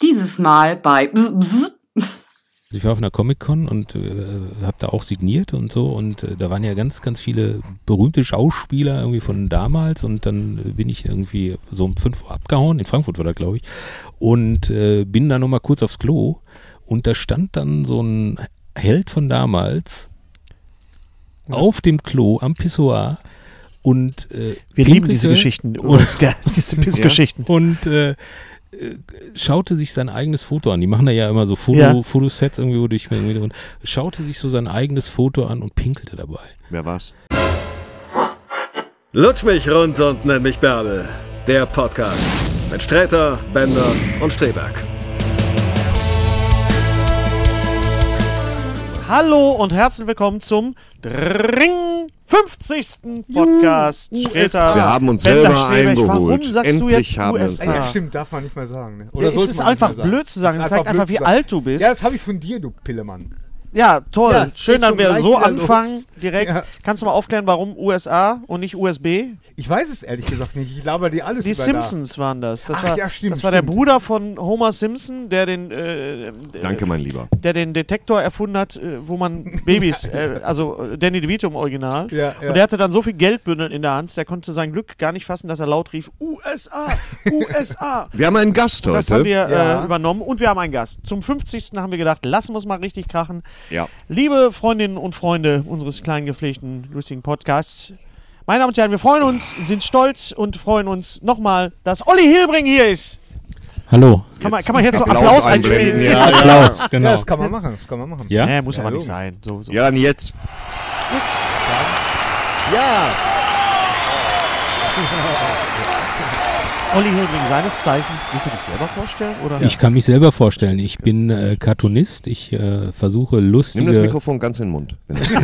Dieses Mal bei Ich war auf einer Comic-Con und habe da auch signiert und so und da waren ja ganz, ganz viele berühmte Schauspieler irgendwie von damals und dann bin ich irgendwie so um 5 Uhr abgehauen, in Frankfurt war das, glaube ich, und bin da nochmal kurz aufs Klo und da stand dann so ein Held von damals auf dem Klo am Pissoir und wir lieben diese Geschichten, diese Pissgeschichten. Und schaute sich sein eigenes Foto an. Die machen da ja immer so Fotosets irgendwie, und schaute sich so sein eigenes Foto an und pinkelte dabei. Wer war's? Lutsch mich rund und nenn mich Bärbel. Der Podcast mit Sträter, Bender und Streberg. Hallo und herzlich willkommen zum 50. Podcast. Sträter, wir haben uns Bender, selber Streberg. eingeholt. Warum sagst Endlich du jetzt haben wir USA? Ja, stimmt, darf man nicht mal sagen. Ne? Oder es ist einfach blöd zu sagen. Es zeigt einfach, wie alt du bist. Ja, das habe ich von dir, du Pillemann. Ja, toll. Ja, schön, dass wir so anfangen los. direkt. Ja. Kannst du mal aufklären, warum USA und nicht USB? Ich weiß es ehrlich gesagt nicht. Ich laber dir alles Die über Simpsons waren das. Das Ach, war, ja, stimmt, das war der stimmt. Bruder von Homer Simpson, der den Danke, mein Lieber. der den Detektor erfunden hat, wo man Babys, also Danny DeVito im Original. Ja, ja. Und der hatte dann so viel Geldbündel in der Hand, der konnte sein Glück gar nicht fassen, dass er laut rief, USA, USA. Wir haben einen Gast Das heute. haben wir Ja. übernommen und wir haben einen Gast. Zum 50. haben wir gedacht, lassen wir es mal richtig krachen. Ja. Liebe Freundinnen und Freunde unseres kleinen, gepflegten, lustigen Podcasts, meine Damen und Herren, wir freuen uns, sind stolz und freuen uns nochmal, dass Olli Hilbring hier ist. Hallo. Kann man jetzt so Applaus einspielen? Ja, Applaus, Ja, genau. das kann man machen. Das kann man machen. Ja? Nee, muss aber nicht logisch. sein. So. Ja, dann jetzt. Ja. Olli Hilbring, seines Zeichens, willst du dich selber vorstellen? Oder? Ich kann mich selber vorstellen. Ich bin Cartoonist. Ich versuche Nimm das lustige... Mikrofon ganz in den Mund. Wenn das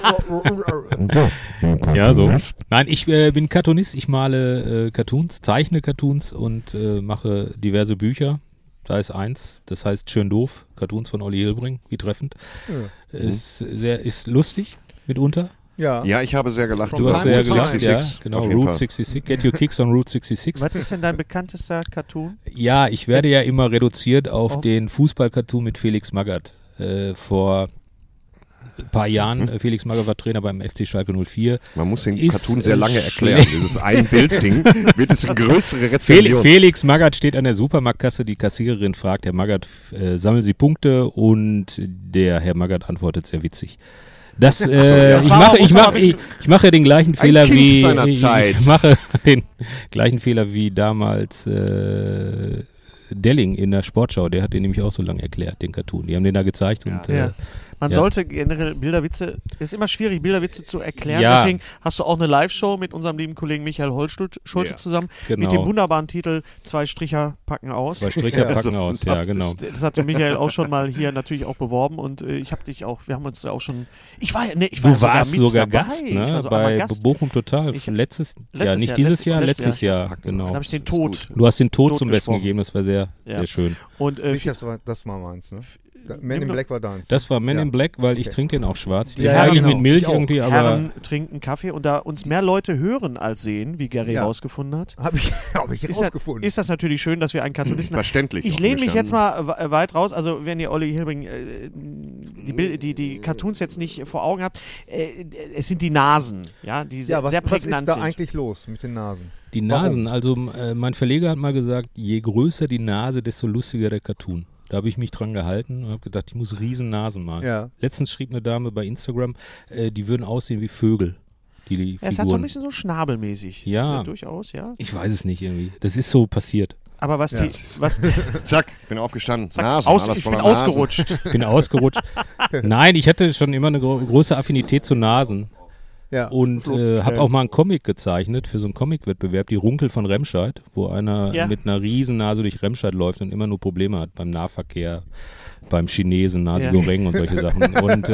geht. Ja, so. Nein, ich bin Cartoonist. Ich male Cartoons, zeichne Cartoons und mache diverse Bücher. Da ist eins, das heißt Schön doof, Cartoons von Olli Hilbring, wie treffend. Ja. Ist lustig mitunter. Ja. Ja, ich habe sehr gelacht. Du hast Time ja to gesagt, time. ja, 66, genau, auf jeden Route Fall. 66, get your kicks on Route 66. Was ist denn dein bekanntester Cartoon? Ja, ich werde ja immer reduziert auf Auf? den Fußball-Cartoon mit Felix Magath. Vor ein paar Jahren, Felix Magath war Trainer beim FC Schalke 04. Man muss den Ist, Cartoon sehr lange erklären. schlecht. Dieses Ein-Bild-Ding wird es eine größere Rezension. Felix Magath steht an der Supermarktkasse, die Kassiererin fragt, Herr Magath, sammeln Sie Punkte? Und der Herr Magath antwortet sehr witzig. Das, ja. ich mache den gleichen Fehler Kind wie seiner Zeit. ich mache den gleichen Fehler wie damals Delling in der Sportschau. Der hat den nämlich auch so lange erklärt, den Cartoon. Die haben den da gezeigt und Ja. Man Ja. sollte generell Bilderwitze, ist immer schwierig, Bilderwitze zu erklären. Ja. Deswegen hast du auch eine Live-Show mit unserem lieben Kollegen Michael Schulte Ja. zusammen Genau. mit dem wunderbaren Titel Zwei Stricher packen aus. zwei Stricher Ja, packen so aus. Ja, fantastisch. genau. Das hatte Michael auch schon mal hier natürlich auch beworben und ich habe dich auch, wir haben uns da auch schon, ich war Du warst sogar mit Gast, dabei. Ich war ne? so einmal Bei Gast. Bochum Total. Letztes Jahr, nicht Jahr, dieses Jahr, letztes letztes Jahr. Packen. Genau. Da habe ich den Das ist Tod. gut. Du hast den Tod Tod zum Besten gesprochen. gegeben, das war sehr, Ja. sehr schön. Und Das war meins, ne? Man in Nimm doch- Black war deins. Das war Men Ja. in Black, weil ich Okay. trinke den auch schwarz. Ich Ja, trinke eigentlich genau. mit Milch Ich auch. irgendwie, aber Herren trinken Kaffee und da uns mehr Leute hören als sehen, wie Gary Ja. rausgefunden hat, Hab ich jetzt rausgefunden. ist das natürlich schön, dass wir einen Cartoonisten haben. Verständlich. Ich offen lehne mich jetzt gestanden. mal weit raus. Also, wenn ihr Olli Hilbring die Cartoons jetzt nicht vor Augen habt, es sind die Nasen, ja, die ja, was sehr ist prägnant da sind. eigentlich los mit den Nasen? die Nasen, also mein Verleger hat mal gesagt, je größer die Nase, desto lustiger der Cartoon. Da habe ich mich dran gehalten und habe gedacht, ich muss riesen Nasen malen. Ja. Letztens schrieb eine Dame bei Instagram, die würden aussehen wie Vögel, die Ja, es hat so ein Figuren. bisschen so schnabelmäßig. Ja. Durchaus, ja. Ich weiß es nicht irgendwie. Das ist so passiert. Aber was Ja. was Zack, bin aufgestanden. zack, Nasen, alles ich bin voller Nasen. ausgerutscht. Ich bin ausgerutscht. Nein, ich hatte schon immer eine große Affinität zu Nasen. Ja. Und habe auch mal einen Comic gezeichnet für so einen Comic-Wettbewerb, die Runkel von Remscheid, wo einer Ja. mit einer riesen Nase durch Remscheid läuft und immer nur Probleme hat beim Nahverkehr, beim Chinesen, Nasi Ja. Goreng und solche Sachen. Und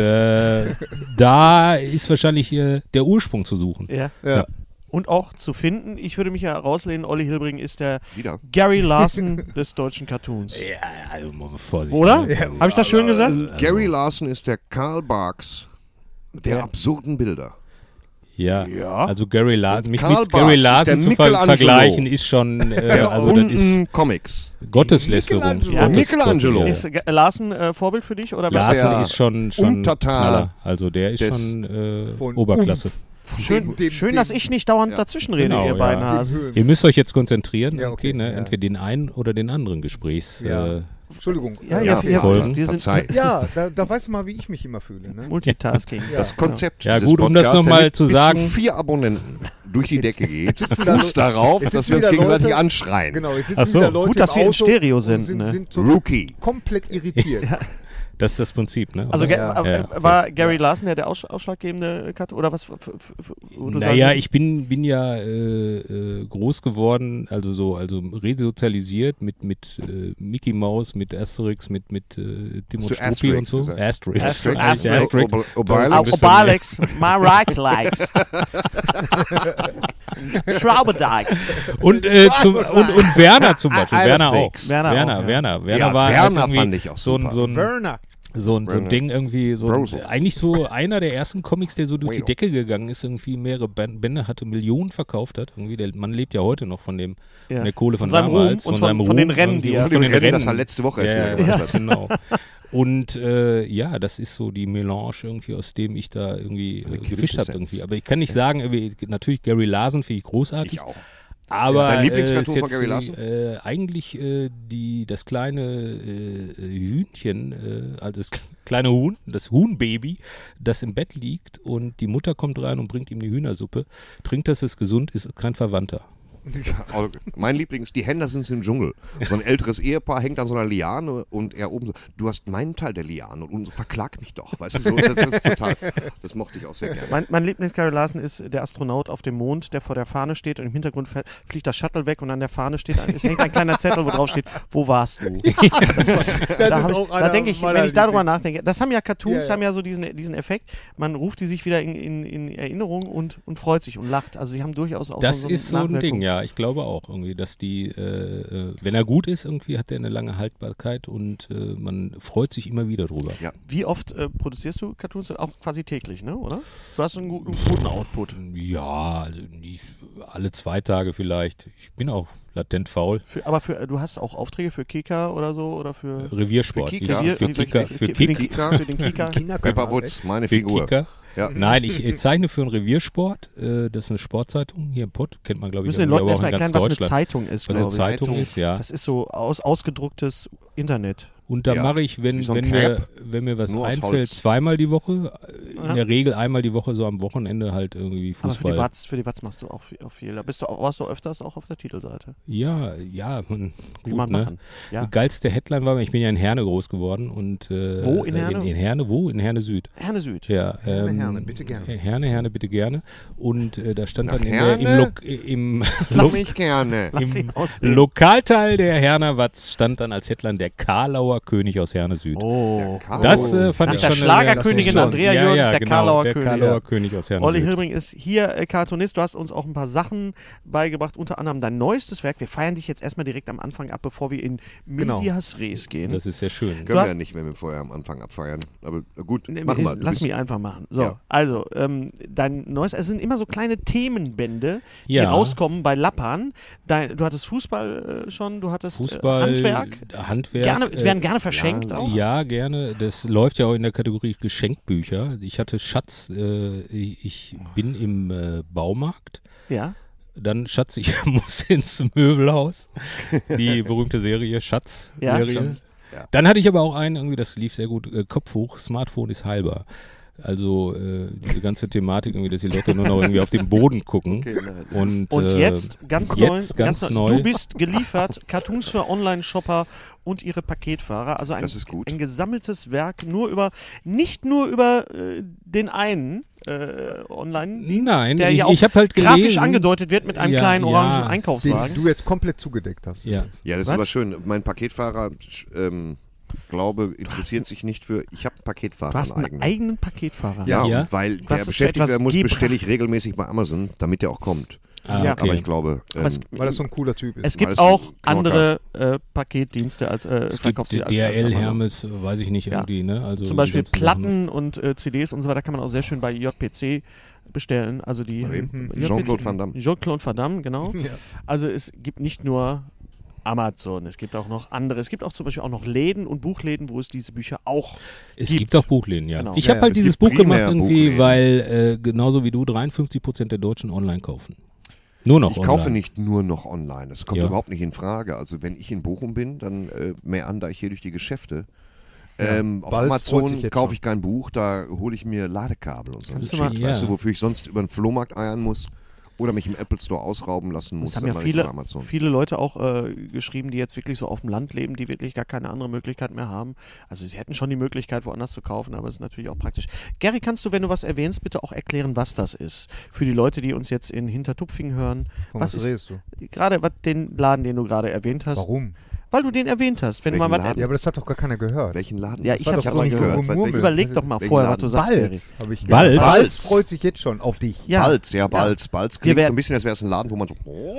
da ist wahrscheinlich der Ursprung zu suchen. Ja. Ja. Und auch zu finden, ich würde mich ja rauslehnen, Olli Hilbring ist der Wieder. Gary Larson des deutschen Cartoons. Ja, also mal Vorsicht. Oder? Ne? Habe ich das schön gesagt? Gary Larson ist der Karl Barks der absurden Bilder. Ja, Ja. also Gary Larson, mich Karl mit Gary Barks ist Larson der zu Michelangelo. vergleichen ist schon, also das ist Comics. Gotteslästerung. Michelangelo. Michelangelo. Ja. Ist Larsen Vorbild für dich? Oder was? Ja. Larson ist schon Untertan Knaller. Also der ist des- schon von Oberklasse. Schön, dass ich nicht dauernd dazwischen rede, Genau, ihr beiden ja. Hasen. Ihr müsst euch jetzt konzentrieren, Ja, okay, ne? ja. Entweder den einen oder den anderen Gesprächs. Ja. Entschuldigung. Ja, Folgen. wir sind Verzeih. Ja, da weißt du mal, wie ich mich immer fühle. Ne? Multitasking. Das Konzept Ja, dieses gut, um das Podcasts, noch mal der zu bis sagen- zu 4 Abonnenten durch die Decke geht, sitzen da fußt Leute- darauf, jetzt dass sitzen wir uns wieder gegenseitig Leute- anschreien. Genau, jetzt Ach sitzen so, wieder Leute gut, dass im wir im Auto Stereo und sind, ne? sind so Rookie. komplett irritiert. Das ist das Prinzip, ne? Also Oder? Ja. war Gary Larson der ausschlaggebende Cut oder was? Wo du Naja, sagen ich bin ja groß geworden, also resozialisiert mit Mickey Mouse, mit Asterix, mit Tim Hast und du Struppi und Asterix so. gesagt? Asterix. Asterix. Obelix. Obelix, my right legs. Schraubendikes. Und Werner zum Beispiel. Werner auch. Asterix. Werner auch, ja. Werner Ja, war Werner halt irgendwie fand ich auch super. Werner. so ein Ding irgendwie, Brosel. eigentlich so einer der ersten Comics, der so durch die Whale. Decke gegangen ist, irgendwie mehrere Bände hatte, Millionen verkauft hat. Irgendwie der Mann lebt ja heute noch von der Kohle von seinem damals. Ruhm und seinem von den Ruhm Rennen, die er- von den Rennen. Das er letzte Woche erst wieder ja, gemacht hat. genau. Und ja, das ist so die Melange irgendwie, aus dem ich da irgendwie gefischt habe irgendwie. Aber ich kann nicht sagen, natürlich Gary Larson finde ich großartig. Ich auch. Aber Dein Lieblingscartoon ist von jetzt, Gary Larson? Eigentlich das kleine Hühnchen, also das kleine Huhn, das Huhnbaby, das im Bett liegt und die Mutter kommt rein und bringt ihm die Hühnersuppe, trinkt das, ist gesund, ist kein Verwandter. Mein Liebling ist die Hendersons im Dschungel. So ein älteres Ehepaar hängt an so einer Liane und er oben so, du hast meinen Teil der Liane und verklag mich doch. Weißt du, so, das ist total, das mochte ich auch sehr gerne. Mein Lieblings-Gary Larson ist der Astronaut auf dem Mond, der vor der Fahne steht und im Hintergrund fliegt das Shuttle weg und an der Fahne hängt ein kleiner Zettel, wo drauf steht, wo warst du? Da denke ich, wenn ich darüber nachdenke, das haben ja Cartoons, haben ja so diesen Effekt, man ruft die sich wieder in Erinnerung und freut sich und lacht. Also sie haben durchaus auch Das so ist so ein Nachwirkung. Ding, ja. Ich glaube auch irgendwie, dass die, wenn er gut ist, irgendwie hat er eine lange Haltbarkeit und man freut sich immer wieder drüber. Ja. Wie oft produzierst du Cartoons? Auch quasi täglich, ne? Oder? Du hast einen guten Output. Ja, also nicht alle 2 Tage vielleicht. Ich bin auch latent faul. Aber du hast auch Aufträge für Kika oder so? Oder für Reviersport. Für Kika? Für Kika. Für Kika. Für den Kika? Pepper Woods, meine Für Figur. Kika. Ja. Nein, ich zeichne für einen Reviersport. Das ist eine Sportzeitung hier im Pott. Kennt man, glaube Wir ich, müssen den Leuten aber auch erstmal in ganz erklären, was eine Deutschland. Zeitung ist, Was eine glaube ich. Zeitung ist, ja. Das ist so ausgedrucktes Internet. Und da Ja, mache ich, wenn wie so ein mir was nur aus einfällt, Holz. zweimal die Woche. Ja. In der Regel einmal die Woche, so am Wochenende halt irgendwie Aber Fußball. für die Watz machst du auch viel. Da warst du öfters auch auf der Titelseite. Ja, Kann gut, man ne? machen. Ja. Die geilste Headline war, ich bin ja in Herne groß geworden. Und, Wo in Herne? In Herne, wo? In Herne Süd. Herne Süd. Ja, Herne, bitte gerne. Herne, bitte gerne. Und da stand Nach dann Herne? im Lass mich gerne. Lass ihn ausreden. Lokalteil der Herner Watz stand dann als Headline der Karlauer König aus Herne Süd. Oh. Das fand Nach ich der schon Schlagerkönigin schon- Andrea ja, Jürgens, ja, der genau, Karlauer der König. Karlauer Ja. König aus Herne Olli Süd. Hilbring ist hier Cartoonist. Du hast uns auch ein paar Sachen beigebracht, unter anderem dein neuestes Werk. Wir feiern dich jetzt erstmal direkt am Anfang ab, bevor wir in Medias Res gehen. Das ist sehr schön. Können wir hast- ja nicht, wenn wir vorher am Anfang abfeiern. Aber gut, Nee, machen wir. Du Lass bist- mich einfach machen. So, Ja. also, dein neues, es sind immer so kleine Themenbände, die Ja. rauskommen bei Lappern. Du hattest Fußball schon, du hattest Fußball, Handwerk. Werden gerne verschenkt auch. Ja, gerne. Das läuft ja auch in der Kategorie Geschenkbücher. Ich hatte Schatz, ich bin im Baumarkt. Ja. Dann Schatz, ich muss ins Möbelhaus. Die berühmte Serie Schatz. Ja, Serie. Schatz, ja. Dann hatte ich aber auch einen, irgendwie, das lief sehr gut, Kopf hoch, Smartphone ist heilbar. Also diese ganze Thematik, irgendwie, dass die Leute nur noch irgendwie auf den Boden gucken. Okay, nein. Und Jetzt ganz ganz neu. neu. Du bist geliefert, Cartoons für Online-Shopper und ihre Paketfahrer. Also Das ist gut. ein gesammeltes Werk, nicht nur über den einen Online-Dienst, Nein, der ich- ja auch ich hab halt grafisch gelesen- angedeutet wird mit einem Ja, kleinen orangen ja. Einkaufswagen. Den du jetzt komplett zugedeckt hast. Ja. Ja, das ist Was? aber schön. Mein Paketfahrer, glaube, interessiert sich nicht für. Ich habe einen Paketfahrer. Du hast einen eigenen. eigenen Paketfahrer. Ja, Ja. und weil Das der ist beschäftigt etwas werden muss, gebracht. bestelle ich regelmäßig bei Amazon, damit der auch kommt. Ja. Aber ich glaube, weil das so ein cooler Typ ist. Es gibt auch andere Paketdienste als Verkaufsdienste. DHL, Hermes, weiß ich nicht, irgendwie, ne? Also zum Beispiel Platten und CDs und so weiter kann man auch sehr schön bei JPC bestellen. Also die Jean-Claude Van Damme. Jean-Claude Van Damme, genau. Ja. Also es gibt nicht nur Amazon, es gibt auch noch andere. Es gibt auch zum Beispiel auch noch Läden und Buchläden, wo es diese Bücher auch Es gibt. gibt auch Buchläden, ja. Genau. Ich habe halt es dieses gibt Buch gemacht primär irgendwie, Buchläden. weil genauso wie du 53% der Deutschen online kaufen. Nur noch Ich online. kaufe nicht nur noch online. Das kommt Ja. überhaupt nicht in Frage. Also wenn ich in Bochum bin, dann meander ich hier durch die Geschäfte. Auf Balz freut sich Amazon jetzt kaufe schon. ich kein Buch, da hole ich mir Ladekabel und so. Kannst du mal- Weißt du, Ja. wofür ich sonst über den Flohmarkt eiern muss oder mich im Apple Store ausrauben lassen muss. Das haben dann ja mache ich über viele, Amazon. viele Leute auch geschrieben, die jetzt wirklich so auf dem Land leben, die wirklich gar keine andere Möglichkeit mehr haben. Also sie hätten schon die Möglichkeit, woanders zu kaufen, aber es ist natürlich auch praktisch. Gary, kannst du, wenn du was erwähnst, bitte auch erklären, was das ist? Für die Leute, die uns jetzt in Hintertupfing hören. Von Was was ist redest du? gerade den Laden, den du gerade erwähnt hast? Warum? Weil du den erwähnt hast. Wenn Welchen man was Laden? Ja, aber das hat doch gar keiner gehört. Welchen Laden? Ja, ich war hab's doch aber so gehört. Gemurmel. Überleg doch mal Welchen vorher, was Laden? du sagst, Gary. Balz, habe ich Balz? gehört. Balz? Freut sich jetzt schon auf dich. Ja. Balz, ja, Balz. Balz Wir klingt werden- so ein bisschen, als wäre es ein Laden, wo man so...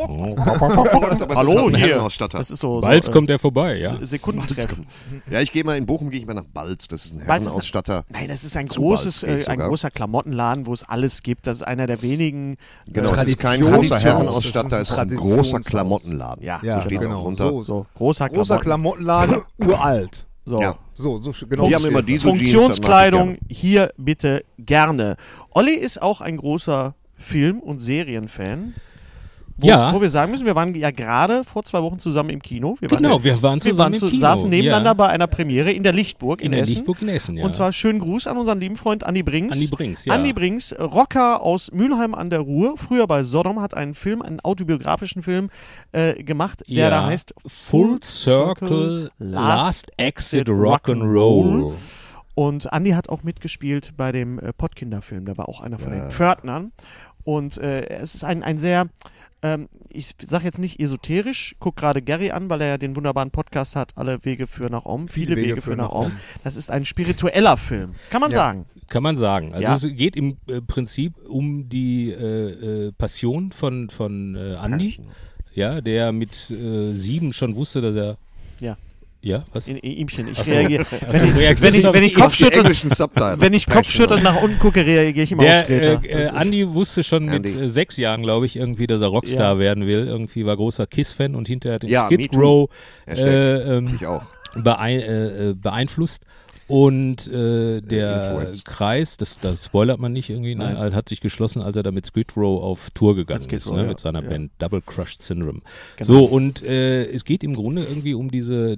Hallo, hier. Herrenausstatter. Das ist so. Bald so, kommt er vorbei, ja. Sekundentreffen. Ja, ich gehe mal in Bochum, gehe ich mal nach Balz. Das ist ein Balz ist Herrenausstatter. Nein, das ist ein Zu großes, Balz gehe ich ein sogar. großer Klamottenladen, wo es alles gibt. Das ist einer der wenigen. Genau, das ist kein Traditions- großer Herrenausstatter, es ist ein großer Traditionshaus. Klamottenladen. Ja, Ja, so steht es genau. auch runter. So, großer Großer Klamotten. Klamottenladen, uralt. So. Ja. So genau. Die haben immer steht diese Jeans, Funktionskleidung hier bitte gerne. Olli ist auch ein großer Film- und Serienfan. Ja. Wo wir sagen müssen, wir waren ja gerade vor 2 Wochen zusammen im Kino. Wir Genau, wir waren zusammen im Kino. saßen nebeneinander Ja. bei einer Premiere in der Lichtburg in In der Essen. Lichtburg in Essen, ja. Und zwar schönen Gruß an unseren lieben Freund Andi Brinks. Andi Brinks, ja. Andi Brinks, Rocker aus Mülheim an der Ruhr, früher bei Sodom, hat einen Film, einen autobiografischen Film gemacht, der ja. da heißt Full Circle Last Exit Rock'n'Roll. Und Andi hat auch mitgespielt bei dem Pottkinder-Film, der war auch einer von den Pförtnern. Und es ist ein sehr, ich sage jetzt nicht esoterisch, guck gerade Gary an, weil er ja den wunderbaren Podcast hat, Alle Wege führen nach Om. Viele Wege führen nach Om. Das ist ein spiritueller Film, kann man sagen. Kann man sagen. Also Ja. es geht im Prinzip um die Passion von Andi, ja, der mit 7 schon wusste, dass er... Ja. Ja, was? In Ihmchen, ich Ach so. reagiere. du Wenn reagierst ich auf die Kopfschütteln englischen Subtitles. wenn ich Kopfschütteln nach unten gucke, reagiere ich immer auf Streter. Andi wusste schon mit Andy. 6 Jahren, glaube ich, irgendwie, dass er Rockstar Ja. werden will. Irgendwie war großer Kiss-Fan und hinterher hat den Ja, Skid me too. Row Ich auch. beeinflusst. Und der Influenced. Kreis, das spoilert man nicht irgendwie, ne, hat sich geschlossen, als er da mit Skid Row auf Tour gegangen Skid ist, Row, ne, ja. mit seiner Ja. Band Double Crushed Syndrome. Genau. So, und es geht im Grunde irgendwie um diese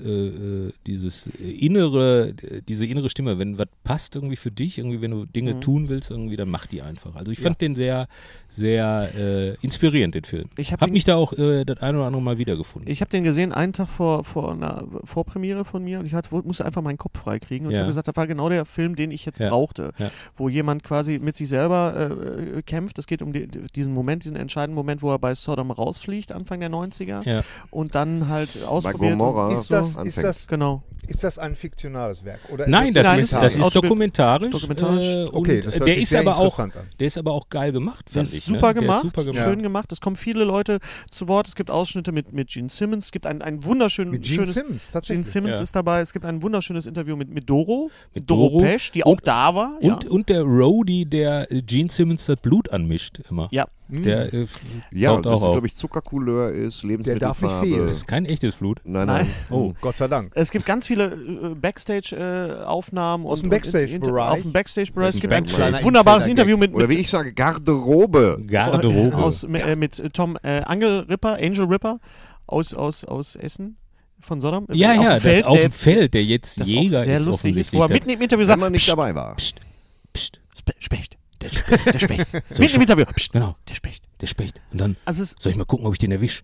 innere Stimme. Wenn was passt irgendwie für dich, irgendwie, wenn du Dinge tun willst, irgendwie, dann mach die einfach. Also ich fand den sehr, sehr inspirierend, den Film. Ich hab hab ihn- mich da auch das eine oder andere Mal wiedergefunden. Ich habe den gesehen einen Tag vor einer Vorpremiere von mir und ich musste einfach meinen Kopf freikriegen und ich Ja. habe gesagt, das war genau der Film, den ich jetzt Ja. brauchte, Ja. wo jemand quasi mit sich selber kämpft. Es geht um diesen Moment, diesen entscheidenden Moment, wo er bei Sodom rausfliegt, Anfang der 90er Ja. und dann halt Bei ausprobiert. Gomorra Ist das, anfängt. Genau. ist das ein fiktionales Werk? Oder Nein, ist das Nein, ist das ist dokumentarisch. dokumentarisch. Okay, und das hört der sich ist sehr aber auch, interessant an. der ist aber auch geil gemacht, Der fand ist ich. super Ne? Der gemacht, ist super gemacht. schön gemacht. Es kommen viele Leute zu Wort. Es gibt Ausschnitte mit Gene Simmons. Es gibt ein wunderschönes... Mit Gene schönes, Simmons, Gene tatsächlich. Simmons Ja. ist dabei. Es gibt ein wunderschönes Interview mit Doro. Mit Doro Doro. Pesch, die auch da war. Und der Roadie, der Gene Simmons das Blut anmischt immer. Ja. Der Ja, taucht das auch ist, auf. glaube ich, Zuckercouleur ist, darf nicht fehlen. Lebensmittelfarbe. Das ist kein echtes Blut. Nein. Oh. Gott sei Dank. Es gibt ganz viele Backstage-Aufnahmen. Aus dem Backstage-Bereich. Auf dem Backstage-Bereich. Es gibt ein Kleiner wunderbares Insider-Gag. Interview mit Oder wie ich sage, Garderobe. Garderobe. mit Tom Angel Ripper aus Essen. Von Sodom. Ja, auf ja, dem das Feld, auf der dem jetzt- Feld, der jetzt das Jäger auch sehr ist. lustig ist, offensichtlich. wo er mitten im Interview Wenn sagt, man nicht Psst, dabei war. Psst, Specht. der Specht. Der Specht. Mitten im Interview. Psst, Genau, der Specht. der Specht. Und dann Also es soll ich mal gucken, ob ich den erwische.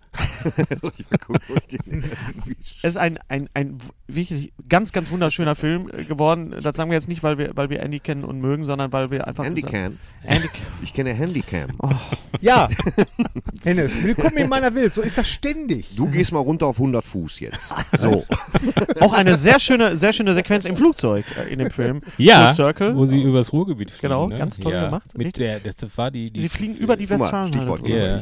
ist ein wirklich ganz, ganz wunderschöner Film geworden. Das sagen wir jetzt nicht, weil wir Andy kennen und mögen, sondern weil wir einfach... Handycam. Andy, Ich kenne Handycam. Ja, Hennes, willkommen in meiner Welt. So ist das ständig. Du gehst mal runter auf 100 Fuß jetzt. So. auch eine sehr schöne Sequenz im Flugzeug in dem Film. Ja, Full Circle. wo sie übers Ruhrgebiet fliegen. Genau, ne? ganz toll ja. gemacht. Mit Richtig. das war die Sie fliegen über die Guck mal, Westfalenhalle. Stichwort. Ja.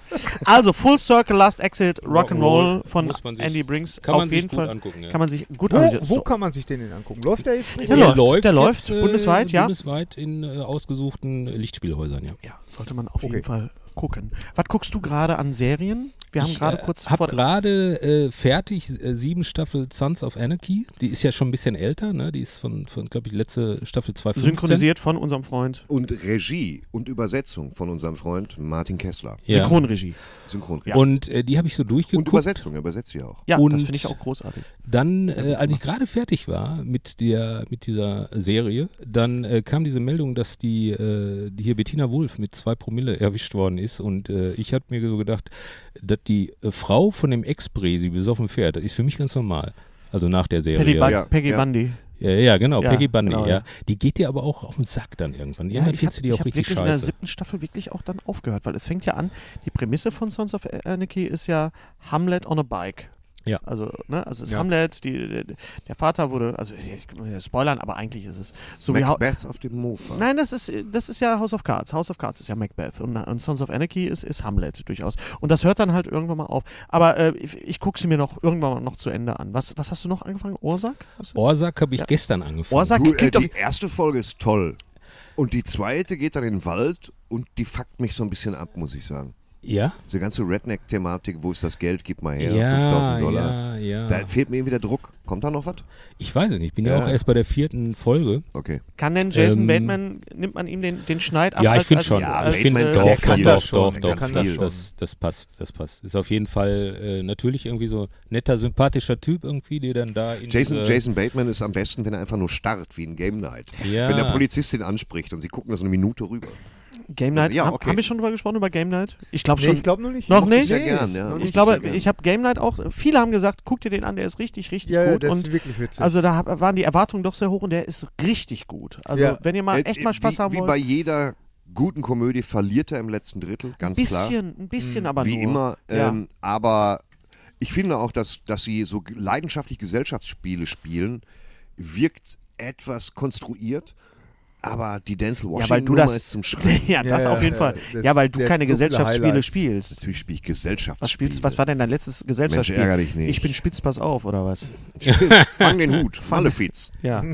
Also Full Circle, Last Exit, Rock'n'Roll von muss man sich- Andy Brinks. Kann man Auf sich jeden gut Fall angucken, ja. kann man sich gut anschauen. Wo kann man sich den denn angucken? Läuft der jetzt? Der läuft jetzt, bundesweit, ja. Bundesweit in ausgesuchten Lichtspielhäusern, ja. Ja, sollte man auf jeden Fall gucken. Was guckst du gerade an Serien? Wir haben gerade kurz habe gerade fertig 7 Staffel Sons of Anarchy. Die ist ja schon ein bisschen älter, ne? Die ist von glaube ich, letzte Staffel 2015. synchronisiert von unserem Freund. Und Regie und Übersetzung von unserem Freund Martin Kessler. Ja. Synchronregie. Synchronregie. Und die habe ich so durchgeguckt. Und Übersetzung, er übersetzt sie auch. Ja, Und das finde ich auch großartig. Dann, als ich gerade fertig war mit dieser Serie, dann kam diese Meldung, dass die hier Bettina Wulff mit 2 Promille erwischt worden ist. Und ich hatte mir so gedacht, dass die Frau von dem Ex-Presi besoffen fährt, das ist für mich ganz normal. Also nach der Serie. Peggy Bundy. Ja, genau, Ja, Peggy Bundy, genau, ja. ja. Die geht dir aber auch auf den Sack dann irgendwann. Irgendwann findest du die auch richtig wirklich in der scheiße. 7. Staffel wirklich auch dann aufgehört, weil es fängt ja an, die Prämisse von Sons of Anarchy ist ja Hamlet on a Bike. Ja. Also es ist Hamlet, der Vater wurde, also ich muss ja spoilern, aber eigentlich ist es so wie Macbeth auf dem Mofa. Nein, das ist ja House of Cards. House of Cards ist ja Macbeth und Sons of Anarchy ist Hamlet durchaus. Und das hört dann halt irgendwann mal auf. Aber ich gucke sie mir irgendwann noch zu Ende an. Was hast du noch angefangen? Orsak? Orsak habe ich gestern angefangen. Orsak Du, klingt die erste Folge ist toll. Und die zweite geht dann in den Wald und die fuckt mich so ein bisschen ab, muss ich sagen. Ja? Diese ganze Redneck-Thematik, wo ist das Geld, gib mal her, Ja, $5.000. ja. Da fehlt mir irgendwie der Druck. Kommt da noch was? Ich weiß es nicht. Ich bin ja Ja. auch erst bei der 4. Folge. Okay. Kann denn Jason Bateman, nimmt man ihm den Schneid ab? Ja, ich finde schon. Ja, ich Bateman find, doch, der kann viel. doch, Schon, doch, der kann das, viel. das passt, das passt. Ist auf jeden Fall natürlich irgendwie so netter, sympathischer Typ irgendwie, der dann da in Jason Bateman ist am besten, wenn er einfach nur starrt, wie in Game Night. Ja. Wenn der Polizist ihn anspricht und sie gucken da so eine Minute rüber. Game Night, Ja, okay. haben wir schon drüber gesprochen, über Game Night? Ich glaube Nee, schon. ich glaube noch nicht. Noch Mochte ich nicht? sehr gern, ja. Ich glaube, ich habe Game Night auch, viele haben gesagt, guck dir den an, der ist richtig Ja, gut. der Und ist wirklich witzig. also da waren die Erwartungen doch sehr hoch und der ist richtig gut. Also Ja. wenn ihr mal echt mal Spaß haben Wie wollt. bei jeder guten Komödie verliert er im letzten Drittel, ganz klar. Ein bisschen aber Wie nur. immer. Ja. Aber ich finde auch, dass sie so leidenschaftlich Gesellschaftsspiele spielen, wirkt etwas konstruiert. Aber die Denzel Ja, weil Washington du Nummer das, ist zum Schreien. ja, das auf jeden Fall. Ja, weil du der keine hat so viele Gesellschaftsspiele Highlights. spielst. Natürlich spiele ich Gesellschaftsspiele. Was war denn dein letztes Gesellschaftsspiel? Mensch, ärger dich nicht. Ich bin spitz, pass auf, oder was? Fang den Hut, Malefiz. Ja.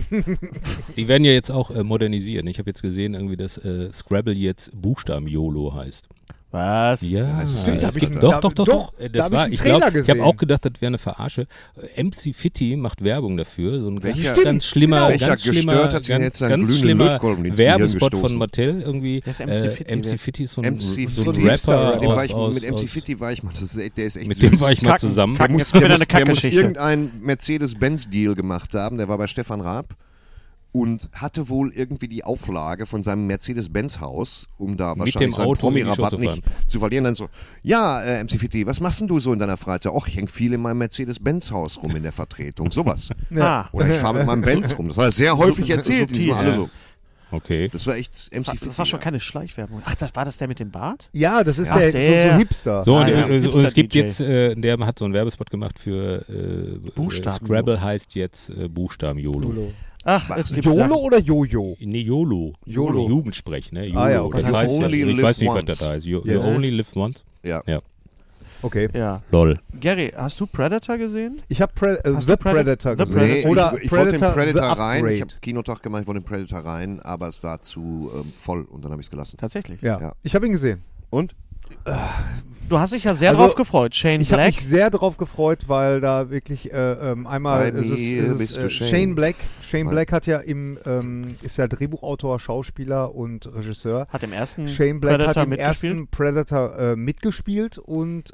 Die werden ja jetzt auch modernisieren. Ich habe jetzt gesehen, irgendwie, dass Scrabble jetzt Buchstaben-YOLO heißt. Was? Ja, heißt es Stimmt, nicht. hab ich einen- doch. da Das hab ich war, einen ich Trailer glaube, ich habe gesehen. auch gedacht, das wäre eine Verarsche. MC Fitti macht Werbung dafür, so ein Welcher- ganz schlimmer, Welcher ganz schlimmer, gestört hat sich ganz, jetzt einen ganz glühenden schlimmer Lötkolben ins Gehirn Werbespot gestoßen? von Mattel irgendwie. Wer ist MC Fitti? MC Fitti ist so ein MC so ein Fitti. Rapper Mit aus, MC Fitti war ich mal, der ist echt mit süß. dem war ich mal Kacken, zusammen. Kacken. Jetzt kommt wieder eine der muss Kackgeschichte. irgendeinen Mercedes-Benz-Deal gemacht haben, der war bei Stefan Raab und hatte wohl irgendwie die Auflage von seinem Mercedes-Benz-Haus, um da Mit wahrscheinlich dem seinen Auto in die Promi-Rabatt Show zu nicht zu verlieren. Dann so, ja, MC Fitti, was machst denn du so in deiner Freizeit? Och, ich hänge viel in meinem Mercedes-Benz-Haus rum in der Vertretung, sowas. Ah. Oder ich fahre mit meinem Benz rum. Das hat er sehr häufig erzählt. Die sind subtil, alle ja. so. Okay. Das war echt MC Fitti. Das war schon keine Schleichwerbung. Ach, war das der mit dem Bart? Ja, das ist Ach, der, der. so Hipster. So, und, ja, und es Hipster gibt DJ. jetzt, der hat so einen Werbespot gemacht für Buchstaben. Scrabble heißt jetzt Buchstaben-YOLO. Ach, Was? es gibt YOLO Sachen. oder Jojo? Nee, YOLO. YOLO. Jugendsprech, ne? YOLO. Ah, ja, okay. Das You heißt ja, only ich live weiß nicht, was once. das heißt. You Yes. only live once. Ja. Okay. Ja. Lol. Gary, hast du Predator gesehen? Ich habe Hast The du Predator The gesehen. Predator? Oder ich wollte in Predator The rein. Ich Upgrade. habe Kinotag gemacht, ich wollte in Predator rein, aber es war zu voll und dann habe ich es gelassen. Tatsächlich. Ja. Ja. Ich habe ihn gesehen. Und? Du hast dich ja sehr Also, drauf gefreut. Shane Ich habe Black. mich sehr drauf gefreut, weil da wirklich einmal Bei mir bist du Shane. Shane Black. Shane Black hat ja ist ja Drehbuchautor, Schauspieler und Regisseur. Hat im ersten Shane Black Predator hat im mitgespielt. ersten Predator mitgespielt und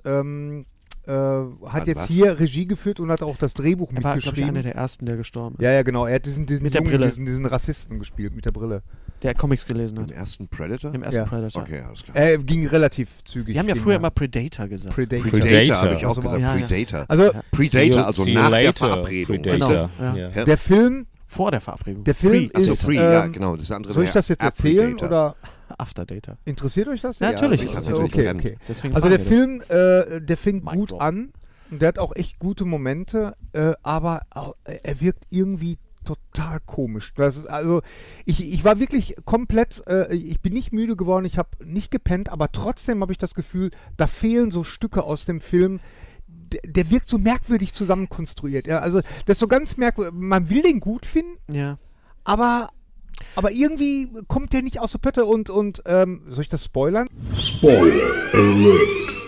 hat jetzt was? hier Regie geführt und hat auch das Drehbuch Er war, glaube ich, einer mitgeschrieben. der ersten, der gestorben ist. Ja, genau. Er hat diesen Mit der Jungen, Brille. diesen Rassisten gespielt mit der Brille. Der Comics gelesen hat. Im ersten Predator? Im ersten Ja. Predator. Okay, alles klar. Er ging relativ zügig. Die haben ja ging früher er. immer Predator gesagt. Predator. Predator habe ich auch Also, gesagt. ja, ja. Predator. Also Ja. Predator, also See you nach der later, Verabredung. Predator. Genau, Ja. Ja. der Film, Vor der Verabredung. der Film Pre, also ist. Pre, ja, genau. Das andere Soll ich wäre das jetzt erzählen Predator. oder After Data. interessiert euch das? Ja, natürlich. sicher, Also, natürlich. Okay, Gerne. okay. Deswegen Also fragen der wir Film, der fängt Mic gut drop. an und der hat auch echt gute Momente, aber er wirkt irgendwie total komisch. Also ich war wirklich komplett, ich bin nicht müde geworden, ich habe nicht gepennt, aber trotzdem habe ich das Gefühl, da fehlen so Stücke aus dem Film. Der wirkt so merkwürdig zusammenkonstruiert. Ja, also das ist so ganz merkwürdig. Man will den gut finden, aber irgendwie kommt der nicht aus der Pötte und soll ich das spoilern? Spoiler Alert.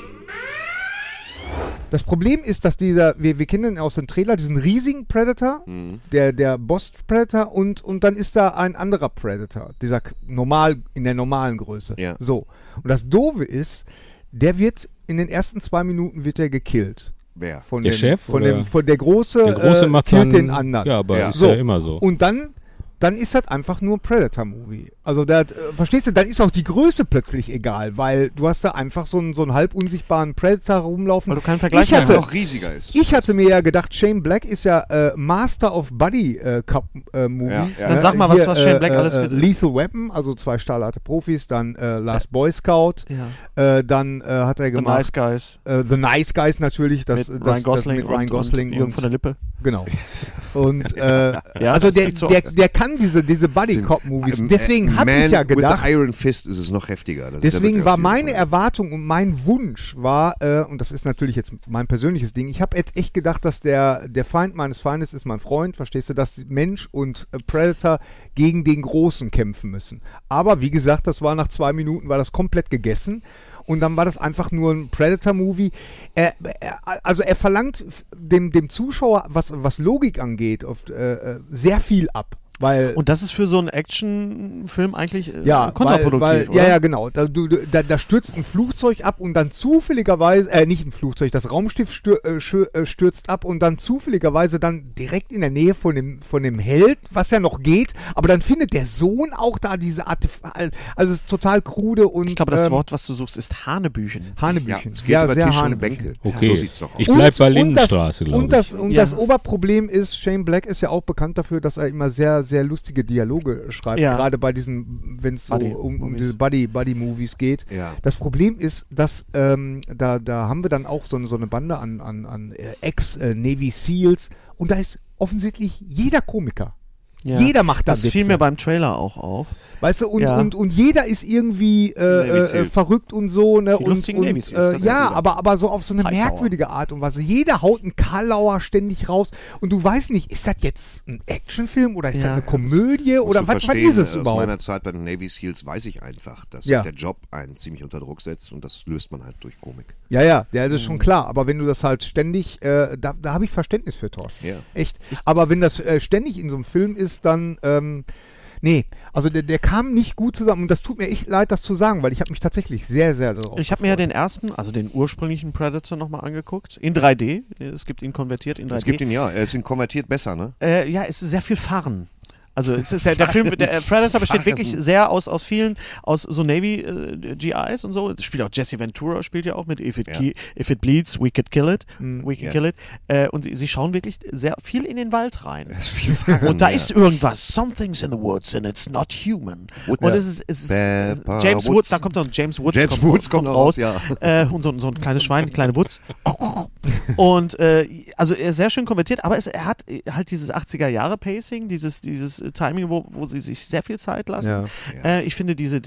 Das Problem ist, dass wir kennen ihn aus dem Trailer, diesen riesigen Predator, der Boss-Predator und dann ist da ein anderer Predator, dieser in der normalen Größe. Ja. So. Und das Doofe ist, der wird in den ersten 2 Minuten wird er gekillt. Wer? Von der Chef? Von der Große macht killt dann, den anderen. Ja, aber ist ja immer so. Und dann ist das einfach nur ein Predator-Movie. Also, verstehst du, dann ist auch die Größe plötzlich egal, weil du hast da einfach so einen halb unsichtbaren Predator rumlaufen. Weil du keinen Vergleich hast. Der noch riesiger ist. Ich hatte mir ja gedacht, Shane Black ist ja Master of Buddy Cup Movies. Dann sag mal, was Shane Black alles Lethal Weapon, also 2 stahlharte Profis, dann Last Boy Scout, dann hat er gemacht The Nice Guys. The Nice Guys natürlich, mit Ryan Gosling und von der Lippe. Genau. Und also der kann diese Buddy-Cop-Movies. Deswegen habe ich ja gedacht. With the Iron Fist ist es noch heftiger. Deswegen war meine Erwartung und mein Wunsch war, und das ist natürlich jetzt mein persönliches Ding, ich habe jetzt echt gedacht, dass der Feind meines Feindes ist mein Freund, verstehst du, dass Mensch und Predator gegen den Großen kämpfen müssen. Aber wie gesagt, das war nach 2 Minuten, war das komplett gegessen. Und dann war das einfach nur ein Predator-Movie. Also er verlangt dem Zuschauer, was Logik angeht, oft, sehr viel ab. Und das ist für so einen Actionfilm eigentlich kontraproduktiv, oder? Ja, genau. Da stürzt ein Flugzeug ab und dann zufälligerweise, nicht ein Flugzeug, das Raumschiff stürzt ab und dann zufälligerweise dann direkt in der Nähe von dem Held, was ja noch geht, aber dann findet der Sohn auch da diese Artefakte, also es ist total krude und... Ich glaube, das Wort, was du suchst, ist Hanebüchen. Hanebüchen. Es geht über Tische und Bänke. Okay, so sieht's doch aus. Ich bleib bei Lindenstraße, glaube ich. Und das Oberproblem ist, Shane Black ist ja auch bekannt dafür, dass er immer sehr, sehr lustige Dialoge schreibt, gerade bei diesen, wenn es so um diese Buddy-Movies geht. Ja. Das Problem ist, dass da haben wir dann auch so eine Bande an Ex-Navy Seals und da ist offensichtlich jeder Komiker. Ja. Jeder macht das. Das fiel mir beim Trailer auch auf. Weißt du, und jeder ist irgendwie verrückt und so. Ne? Aber so auf so eine merkwürdige Art und Weise. Jeder haut einen Karlauer ständig raus und du weißt nicht, ist das jetzt ein Actionfilm oder ist das eine Komödie oder was ist es überhaupt? Aus meiner Zeit bei den Navy Seals weiß ich einfach, dass der Job einen ziemlich unter Druck setzt und das löst man halt durch Komik. Ja, das ist schon klar. Aber wenn du das halt ständig, da habe ich Verständnis für, Thorsten. Ja. Echt. Aber wenn das ständig in so einem Film ist, dann nee, also der kam nicht gut zusammen und das tut mir echt leid, das zu sagen, weil ich habe mich tatsächlich sehr, sehr darauf Ich habe mir ja den ersten, also den ursprünglichen Predator nochmal angeguckt, in 3D. Es gibt ihn konvertiert in 3D. Es gibt ihn, er ist konvertiert besser, ne? Ja, es ist sehr viel Fahren. Also es ist der Film, der Predator besteht wirklich sehr aus vielen, aus so Navy GIs und so. Es spielt auch Jesse Ventura, spielt ja auch mit If it bleeds, we could kill it. Kill it. Und sie schauen wirklich sehr viel in den Wald rein. Das ist viel Fahren, und da ist irgendwas. Something's in the woods and it's not human. Und es ist James Woods, da kommt noch James Woods kommt raus. Ja. Und so ein kleines Schwein, eine kleine Woods. Und also er ist sehr schön konvertiert, aber er hat halt dieses 80er-Jahre-Pacing, dieses Timing, wo sie sich sehr viel Zeit lassen. Ja. Ich finde diese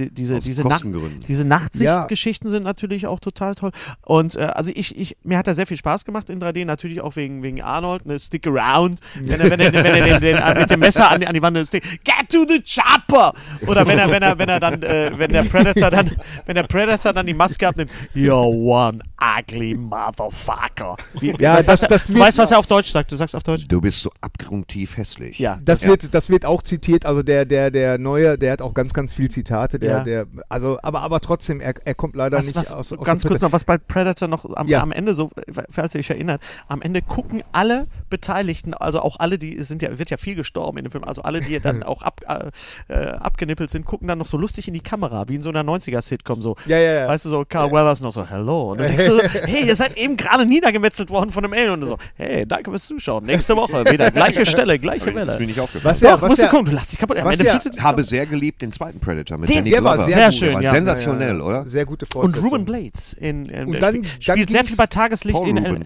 Nachtsichtgeschichten sind natürlich auch total toll. Und also mir hat er sehr viel Spaß gemacht in 3D, natürlich auch wegen Arnold, ne, Stick Around, wenn er den mit dem Messer an die Wand stick, Get to the chopper! Oder wenn der Predator dann die Maske abnimmt, You're one ugly motherfucker. Du weißt, was er auf Deutsch sagt. Du sagst auf Deutsch. Du bist so abgrundtief hässlich. Ja. Das wird auch zitiert, also der Neue, der hat auch ganz, ganz viel Zitate, aber trotzdem, er kommt leider nicht aus ganz kurz noch, was bei Predator noch am Ende so, falls ihr euch erinnert, am Ende gucken alle Beteiligten, also auch alle, wird ja viel gestorben in dem Film, also alle, die dann auch abgenippelt sind, gucken dann noch so lustig in die Kamera, wie in so einer 90er-Sitcom so. Ja. Weißt du, so Carl Weathers noch so, hello. Und du denkst so, hey, ihr seid eben gerade niedergemetzelt worden von einem Alien und so, hey, danke fürs Zuschauen, nächste Woche wieder, gleiche Stelle, gleiche Welle. Das ist mir nicht aufgefallen. Du lachst dich kaputt. Ich habe sehr geliebt den zweiten Predator mit Danny Glover. Der war sehr schön. War sensationell, oder? Sehr gute Fortsetzung. Und Ruben Blades spielt sehr viel bei Tageslicht Paul in Rubens.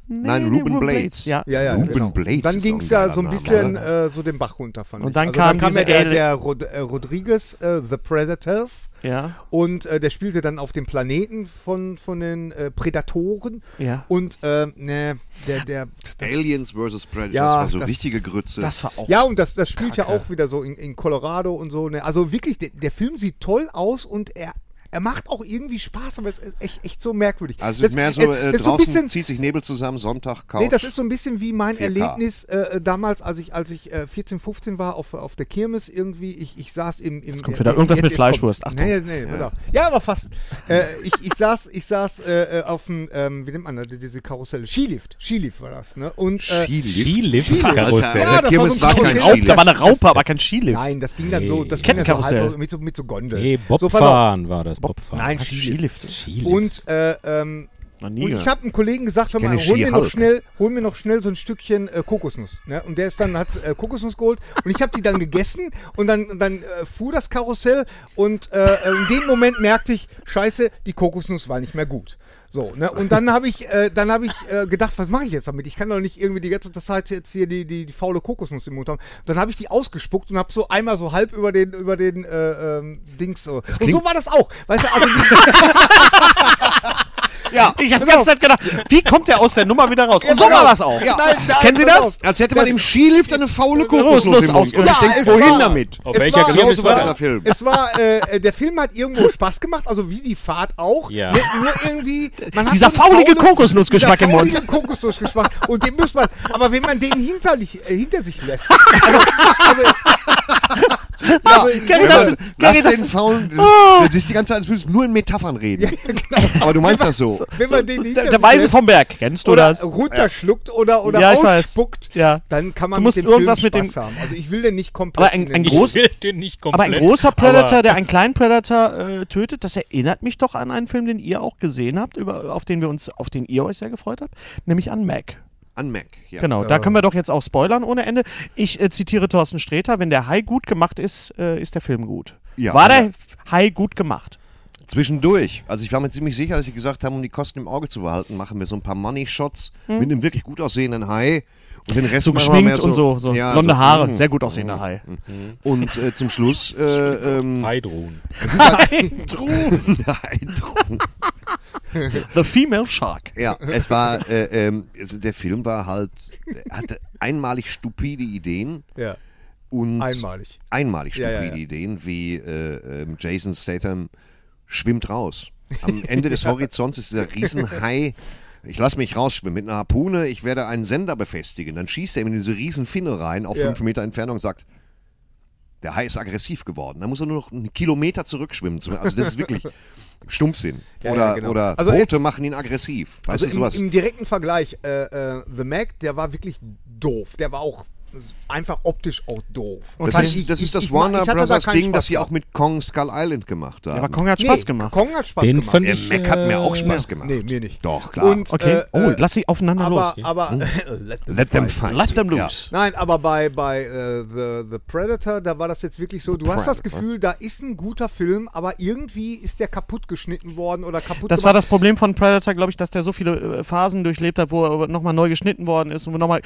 Nein, Ruben Blades. Ja. Ruben Blades. Dann ging es ja so ein bisschen so den Bach runter, fand ich. Und dann kam ja der Rodriguez, The Predators. Ja. Und der spielte dann auf dem Planeten von den Predatoren. Ja. Und Aliens vs. Predators war so richtige Grütze. Das war auch. Ja, und das spielt ja auch wieder so in Colorado und so. Ne? Also wirklich, der Film sieht toll aus und er macht auch irgendwie Spaß, aber es ist echt so merkwürdig. Also es ist mehr so, draußen zieht sich Nebel zusammen, Sonntag, Couch. Nee, das ist so ein bisschen wie mein 4K. Erlebnis damals, als ich 14, 15 war auf der Kirmes irgendwie. Ich saß im Jetzt kommt wieder irgendwas mit Fleischwurst. Achtung. Nee, ja, aber fast. Ich saß auf dem, wie nennt man das, diese Karusselle? Skilift war das, ne? Und, Skilift-Karussell. Ja, das war so ein Skilift. Da war eine Raupe, aber kein Skilift. Nein, das ging dann so, Kettenkarussell. Halt mit so Gondeln. Nee, Bobfahren war das. Nein, Skilift. Und ich habe einem Kollegen gesagt, hör mal, hol mir noch schnell so ein Stückchen Kokosnuss. Ne? Und der hat Kokosnuss geholt und ich habe die dann gegessen und dann fuhr das Karussell und in dem Moment merkte ich, scheiße, die Kokosnuss war nicht mehr gut. So, ne? Und dann habe ich gedacht, was mache ich jetzt damit? Ich kann doch nicht irgendwie die ganze Zeit jetzt hier die faule Kokosnuss im Mund haben. Dann habe ich die ausgespuckt und habe so einmal so halb über den Dings so. Und so war das auch. Weißt du, also Ja, ich habe die ganze Zeit gedacht, wie kommt der aus der Nummer wieder raus? Und so war das auch. Ja. Nein, kennen Sie das? Als hätte man im Skilift eine faule Kokosnuss im Mund. Und ich denke, wohin damit? Auf welcher Kirmes war der Film? Es war, der Film hat irgendwo Spaß gemacht, also wie die Fahrt auch. Ja. Nur irgendwie, man hat Dieser so einen faulige Kokosnussgeschmack im Mund. Dieser Kokosnussgeschmack. Und den muss man, aber wenn man den hinter sich lässt. Lass den faulen, das ist die ganze Zeit, als würdest du nur in Metaphern reden. Ja, genau. Aber du meinst das so. Wenn man den hinter Der Weise vom Berg, kennst du das? Runterschluckt oder ausspuckt, dann kann man mit dem irgendwas Film mit dem haben. Also ich will den nicht komplett. Aber ein großer Predator, der einen kleinen Predator tötet, das erinnert mich doch an einen Film, den ihr auch gesehen habt, auf den ihr euch sehr gefreut habt, nämlich an Mac. An Mac, ja. Genau, da können wir doch jetzt auch spoilern ohne Ende. Ich zitiere Thorsten Sträter, wenn der Hai gut gemacht ist, ist der Film gut. Ja, war der Hai gut gemacht? Zwischendurch. Also ich war mir ziemlich sicher, dass ich gesagt habe, um die Kosten im Auge zu behalten, machen wir so ein paar Money-Shots mit einem wirklich gut aussehenden Hai. Und den Rest so geschminkt und so ja, blonde Haare, sehr gut aussehender Hai. Und zum Schluss Heidrun. The Female Shark. Ja, es war, also der Film war halt, hatte einmalig stupide Ideen. Ja. Und einmalig stupide Ideen, wie Jason Statham schwimmt raus. Am Ende des Horizonts ist dieser Riesenhai. Ich lasse mich rausschwimmen mit einer Harpune, ich werde einen Sender befestigen. Dann schießt er ihm in diese riesen Finne rein auf 5 Meter Entfernung und sagt, der Hai ist aggressiv geworden. Dann muss er nur noch einen Kilometer zurückschwimmen. Also das ist wirklich Stumpfsinn. Oder also Boote machen ihn aggressiv. Weißt also du, sowas? Im direkten Vergleich, The Mac, der war wirklich doof. Der war auch einfach optisch auch doof. Das ist das Warner Brothers Ding, das sie auch mit Kong Skull Island gemacht haben. Ja, aber Kong hat Spaß gemacht. Kong hat Spaß gemacht. Der Mac hat mir auch Spaß gemacht. Nee, mir nicht. Doch, klar. Und, okay, lass sie aufeinander los. Aber let them fight. Let them loose. Ja. Nein, aber bei The Predator, da war das jetzt wirklich so, du hast das Gefühl, da ist ein guter Film, aber irgendwie ist der kaputt geschnitten worden oder kaputt Das war das Problem von Predator, glaube ich, dass der so viele Phasen durchlebt hat, wo er nochmal neu geschnitten worden ist und nochmal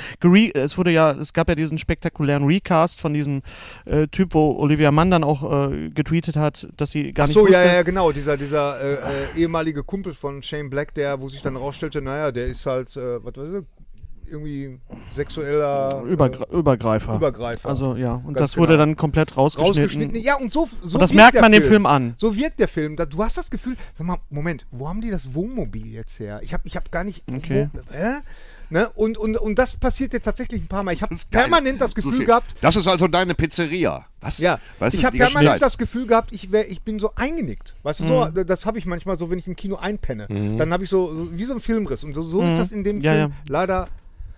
es gab ja diesen spektakulären Recast von diesem Typ, wo Olivia Munn dann auch getweetet hat, dass sie gar nicht wusste. Ja, genau, dieser ehemalige Kumpel von Shane Black, wo sich dann rausstellte, naja, der ist halt, was weiß ich, irgendwie sexueller Übergreifer. Also ja, und das wurde dann komplett rausgeschnitten. Ja, und so und das merkt man dem Film an. So wirkt der Film. Du hast das Gefühl, sag mal, Moment, wo haben die das Wohnmobil jetzt her? Ich hab gar nicht... Okay. Ne? Und das passiert dir tatsächlich ein paar Mal. Ich habe permanent das Gefühl gehabt... Das ist also deine Pizzeria. Was? Ja, weißt ich habe permanent das Gefühl gehabt, ich bin so eingenickt. Weißt du, so, das habe ich manchmal so, wenn ich im Kino einpenne. Dann habe ich so wie so ein Filmriss. Und so ist das in dem Film leider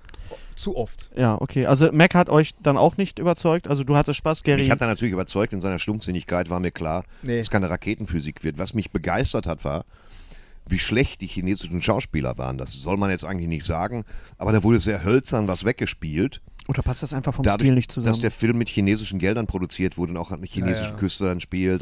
zu oft. Ja, okay. Also Mac hat euch dann auch nicht überzeugt? Also du hattest Spaß, Gary? Mich hat er natürlich überzeugt. In seiner Stumpfsinnigkeit war mir klar, dass es keine Raketenphysik wird. Was mich begeistert hat, war, wie schlecht die chinesischen Schauspieler waren. Das soll man jetzt eigentlich nicht sagen, aber da wurde sehr hölzern was weggespielt. Oder passt das einfach vom Stil nicht zusammen? Dass der Film mit chinesischen Geldern produziert wurde und auch an der chinesischen Küste dann spielt,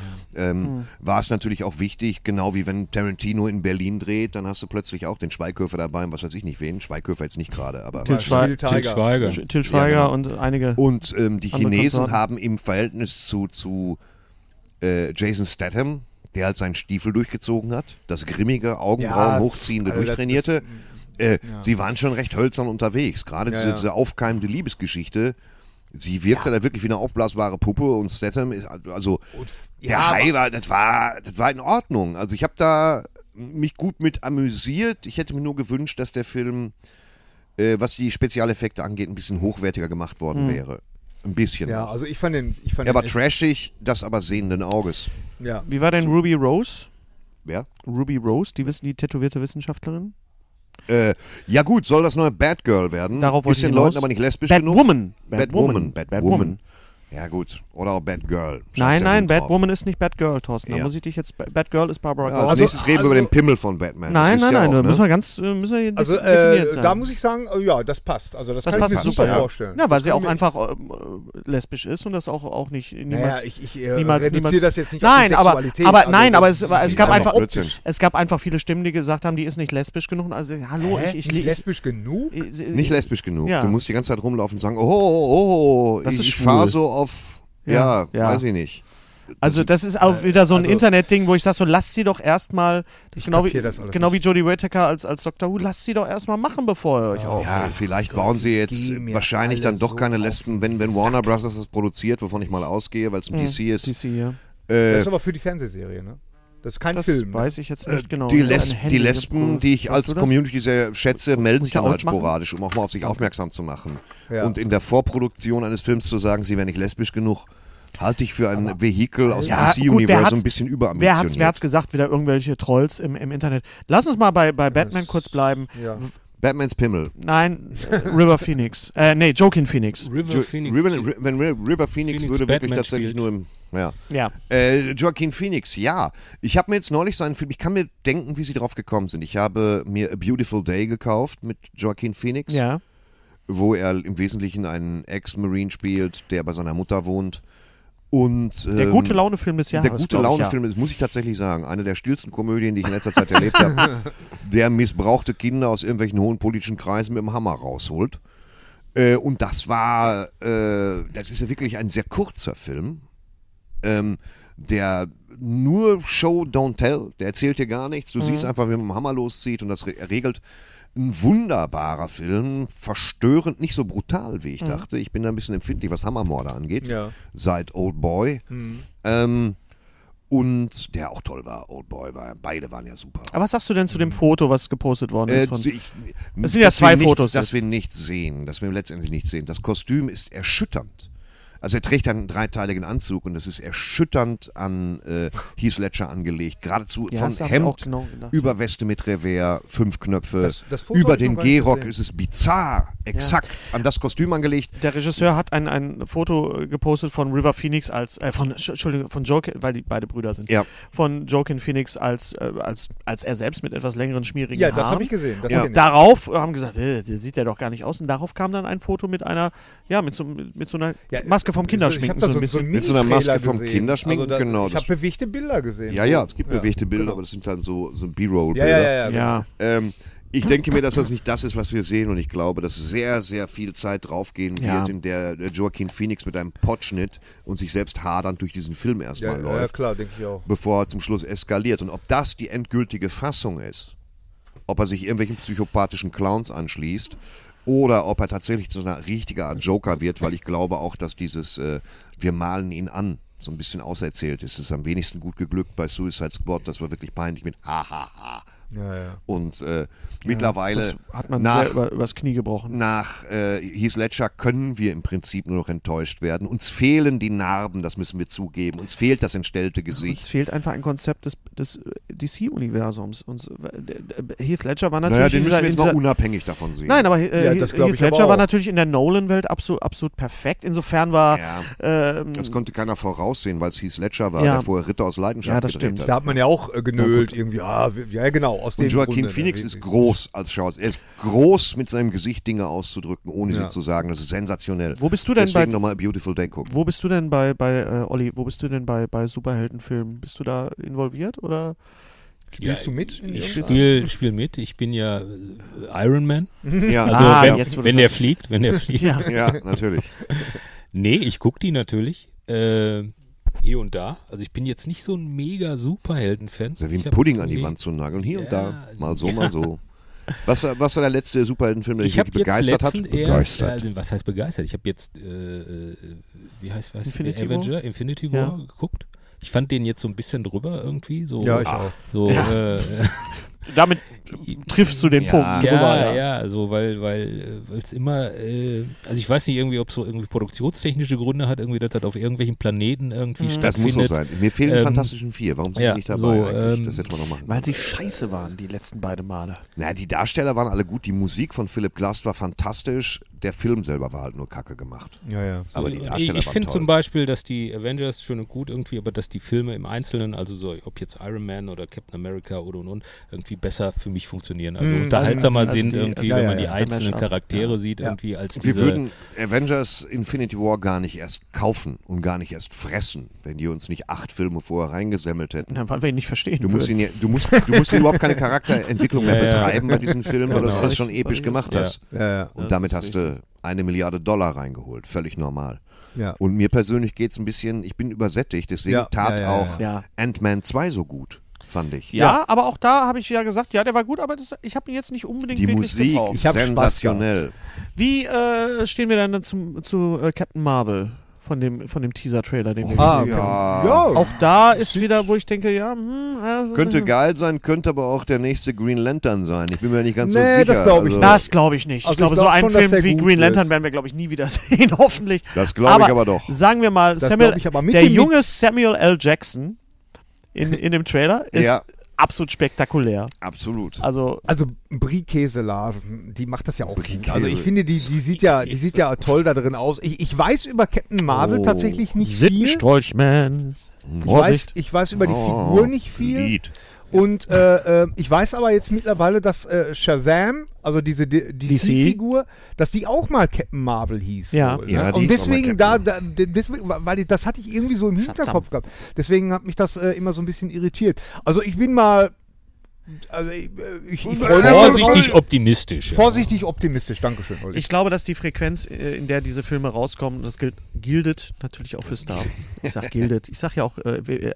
war es natürlich auch wichtig, genau wie wenn Tarantino in Berlin dreht, dann hast du plötzlich auch den Schweighöfer dabei, was weiß ich nicht wen, Schweighöfer jetzt nicht gerade, aber Til Schweiger und einige. Und die Chinesen haben im Verhältnis zu Jason Statham, der halt seinen Stiefel durchgezogen hat, das grimmige, Augenbrauen hochziehende, durchtrainierte, sie waren schon recht hölzern unterwegs. Gerade diese aufkeimende Liebesgeschichte, sie wirkte da wirklich wie eine aufblasbare Puppe und Statham, der Hai das war in Ordnung. Also ich habe da mich gut mit amüsiert. Ich hätte mir nur gewünscht, dass der Film, was die Spezialeffekte angeht, ein bisschen hochwertiger gemacht worden wäre. Ein bisschen. Ja, also ich fand er war trashig, das aber sehenden Auges. Ja. Wie war denn Ruby Rose? Wer? Ruby Rose, die tätowierte Wissenschaftlerin? Ja gut, soll das neue Batgirl werden? Darauf wollte ist den ich hinaus. Leuten aber nicht lesbisch Batwoman. genug? Batwoman. Ja gut, oder auch Batgirl. Nein, Batwoman ist nicht Batgirl, Thorsten. Da muss ich dich jetzt... Batgirl ist Barbara Gordon. Als nächstes reden wir über den Pimmel von Batman. Nein, da müssen wir definiert sein. Da muss ich sagen, ja, das passt. Also das kann passt ich mir super vorstellen. Ja, weil sie auch einfach lesbisch ist und das auch nicht niemals... ich reduziere das jetzt nicht auf die Sexualität. Aber es gab einfach viele Stimmen, die gesagt haben, die ist nicht lesbisch genug. Also, hallo, nicht lesbisch genug? Nicht lesbisch genug. Ja. Du musst die ganze Zeit rumlaufen und sagen, oh, ich fahre so auf, weiß ich nicht. Also das ist auch wieder so ein Internetding, wo ich sage so, lasst sie doch erstmal, genau wie Jodie Whittaker als Dr. Who, lasst sie doch erstmal machen, bevor ihr euch aufregt. Ja, vielleicht bauen sie jetzt wahrscheinlich dann doch keine Lesben, wenn Warner Bros. Das produziert, wovon ich mal ausgehe, weil es ein DC ist. DC, ja. Das ist aber für die Fernsehserie, ne? Das ist kein Film. Das weiß ich jetzt nicht genau. Die Lesben, die ich als Community sehr schätze, melden sich dann halt sporadisch, um auch mal auf sich aufmerksam zu machen. Ja. Und in der Vorproduktion eines Films zu sagen, sie wäre nicht lesbisch genug, halte ich für ein Vehikel aus dem DC-Universum ein bisschen überambitioniert. Wer hat's gesagt, wieder irgendwelche Trolls im Internet. Lass uns mal bei Batman kurz bleiben. Ja. Batmans Pimmel. Nein, River Phoenix. Joaquin Phoenix. River Phoenix würde wirklich tatsächlich nur im... Ja. Joaquin Phoenix, ja. Ich habe mir jetzt neulich seinen Film, ich kann mir denken, wie sie drauf gekommen sind. Ich habe mir A Beautiful Day gekauft mit Joaquin Phoenix, wo er im Wesentlichen einen Ex-Marine spielt, der bei seiner Mutter wohnt. Und, der gute Laune-Film des Jahres. Der gute Laune-Film ist, muss ich tatsächlich sagen, eine der stillsten Komödien, die ich in letzter Zeit erlebt habe. Der missbrauchte Kinder aus irgendwelchen hohen politischen Kreisen mit dem Hammer rausholt. Und das ist ja wirklich ein sehr kurzer Film. Der nur Show, don't tell, der erzählt dir gar nichts. Du siehst einfach, wie man mit dem Hammer loszieht und das regelt. Ein wunderbarer Film, verstörend, nicht so brutal, wie ich dachte. Ich bin da ein bisschen empfindlich, was Hammermorde angeht, seit Old Boy. Und der auch toll war, Old Boy, beide waren ja super. Aber was sagst du denn zu dem Foto, was gepostet worden ist? Es sind ja zwei Fotos. Dass wir letztendlich nicht sehen. Das Kostüm ist erschütternd. Also er trägt einen dreiteiligen Anzug und das ist erschütternd an Heath Ledger angelegt. Geradezu von Hemd über Weste mit Revers, 5 Knöpfe. Das über den Gehrock ist es bizarr, exakt an das Kostüm angelegt. Der Regisseur hat ein Foto gepostet von River Phoenix von Joaquin, weil die beide Brüder sind. Ja. Von Joaquin Phoenix als er selbst mit etwas längeren, schmierigen Haaren. Ja, das habe ich gesehen. Und darauf haben gesagt, der sieht ja doch gar nicht aus. Und darauf kam dann ein Foto mit einer, mit so einer Maske vom Kinderschminken. Mit so einer Maske vom Kinderschminken, genau. Ich habe bewegte Bilder gesehen. Ja, es gibt bewegte Bilder, aber das sind dann so B-Roll-Bilder. Ja. Ich denke mir, dass das nicht das ist, was wir sehen und ich glaube, dass sehr, sehr viel Zeit draufgehen wird, in der Joaquin Phoenix mit einem Potschnitt und sich selbst hadernd durch diesen Film erstmal läuft. Ja, klar, denke ich auch. Bevor er zum Schluss eskaliert. Und ob das die endgültige Fassung ist, ob er sich irgendwelchen psychopathischen Clowns anschließt oder ob er tatsächlich zu einer richtiger Joker wird, weil ich glaube auch, dass dieses wir malen ihn an so ein bisschen auserzählt ist. Es ist am wenigsten gut geglückt bei Suicide Squad, das war wirklich peinlich mit ha. Und mittlerweile das hat man sehr übers Knie gebrochen. Nach Heath Ledger können wir im Prinzip nur noch enttäuscht werden. Uns fehlen die Narben, das müssen wir zugeben. Uns fehlt das entstellte Gesicht. Uns fehlt einfach ein Konzept des DC-Universums. Heath Ledger war natürlich... den müssen wir jetzt mal unabhängig davon sehen. Nein, aber Heath Ledger war natürlich in der Nolan-Welt absolut perfekt. Insofern war... das konnte keiner voraussehen, weil es Heath Ledger war, der vorher Ritter aus Leidenschaft gedreht hat. Da hat man ja auch genölt irgendwie. Ja, genau. aus Und dem Joaquin Grunde, Phoenix ist groß als Schauspieler. Er ist groß mit seinem Gesicht Dinge auszudrücken, ohne sie zu sagen. Das ist sensationell. Wo bist du denn Deswegen nochmal Beautiful Day gucken. Wo bist du denn Olli, wo bist du denn bei Superheldenfilmen? Bist du da involviert oder? Spielst du mit? Ich spiel mit. Ich bin ja Iron Man. Ja, Also wenn der fliegt. ja, natürlich. Nee, ich gucke die natürlich. Hier und da. Also ich bin jetzt nicht so ein mega Superhelden-Fan. So wie ein Pudding an die Wand zu nageln. Hier und da. Mal so, mal so. Was war der letzte Superheldenfilm, der dich begeistert hat? Was heißt begeistert? Ich habe jetzt, wie heißt was? Infinity War geguckt. Ich fand den jetzt so ein bisschen drüber irgendwie. So, ja, ich auch. So, damit triffst du den Punkt drüber. Ja, so, weil es immer, also ich weiß nicht irgendwie, ob es so irgendwie produktionstechnische Gründe hat, irgendwie, dass das auf irgendwelchen Planeten irgendwie stattfindet. Das muss so sein. Mir fehlen die Fantastischen Vier. Warum sind die nicht dabei eigentlich? Das hätte man noch machen. Weil sie scheiße waren, die letzten beiden Male. Na, die Darsteller waren alle gut. Die Musik von Philip Glass war fantastisch. Der Film selber war halt nur Kacke gemacht. Ja. Aber die Darsteller ich waren finde toll. zum Beispiel, dass die Avengers schön und gut irgendwie, aber dass die Filme im Einzelnen, also so, ob jetzt Iron Man oder Captain America und irgendwie besser für mich funktionieren. Also unterhaltsamer sind irgendwie, wenn man die einzelnen Charaktere sieht, irgendwie als Wir würden Avengers Infinity War gar nicht erst kaufen und gar nicht erst fressen, wenn die uns nicht 8 Filme vorher reingesammelt hätten. Dann weil wir ihn nicht verstehen. Du musst überhaupt keine Charakterentwicklung mehr betreiben bei diesen Filmen, weil du das schon episch gemacht hast. Und damit hast du $1 Milliarde reingeholt. Völlig normal. Ja. Und mir persönlich geht es ein bisschen, ich bin übersättigt, deswegen tat auch Ant-Man 2 so gut, fand ich. Ja, aber auch da habe ich ja gesagt, ja, der war gut, aber ich habe ihn jetzt nicht unbedingt Die wirklich Musik gebraucht. ist sensationell. Wie stehen wir dann zu Captain Marvel? Von dem Teaser-Trailer, den wir Ah, gesehen okay. haben. Ja. Auch da ist wieder, wo ich denke, Könnte geil sein, könnte aber auch der nächste Green Lantern sein. Ich bin mir nicht ganz so sicher. das glaube ich nicht. Das glaube ich nicht. Also ich glaube, ich so glaub einen schon, dass Film der wie gut Green Lantern wird. werden wir, glaube ich, nie wieder sehen, hoffentlich. Das glaube ich aber doch. Sagen wir mal, der junge Samuel L. Jackson in dem Trailer ist absolut spektakulär. Absolut. Also Brie Käselasen, die macht das ja auch Brie gut. Also ich finde, die sieht ja toll da drin aus. Ich weiß über Captain Marvel tatsächlich nicht viel. Sittenstrolchman. Ich weiß über die Figur nicht viel. Lied. Und ich weiß aber jetzt mittlerweile, dass Shazam, also diese DC-Figur, dass die auch mal Captain Marvel hieß. Ja. Wohl, Ja, ne? die Und ist auch mal deswegen, weil das hatte ich irgendwie so im Hinterkopf gehabt. Deswegen hat mich das immer so ein bisschen irritiert. Also ich bin mal, ich freue mich. Vorsichtig optimistisch. Vorsichtig optimistisch, Dankeschön, Olli. Ich glaube, dass die Frequenz, in der diese Filme rauskommen, das gildet natürlich auch für Star. Ich sag gildet. Ich sag ja auch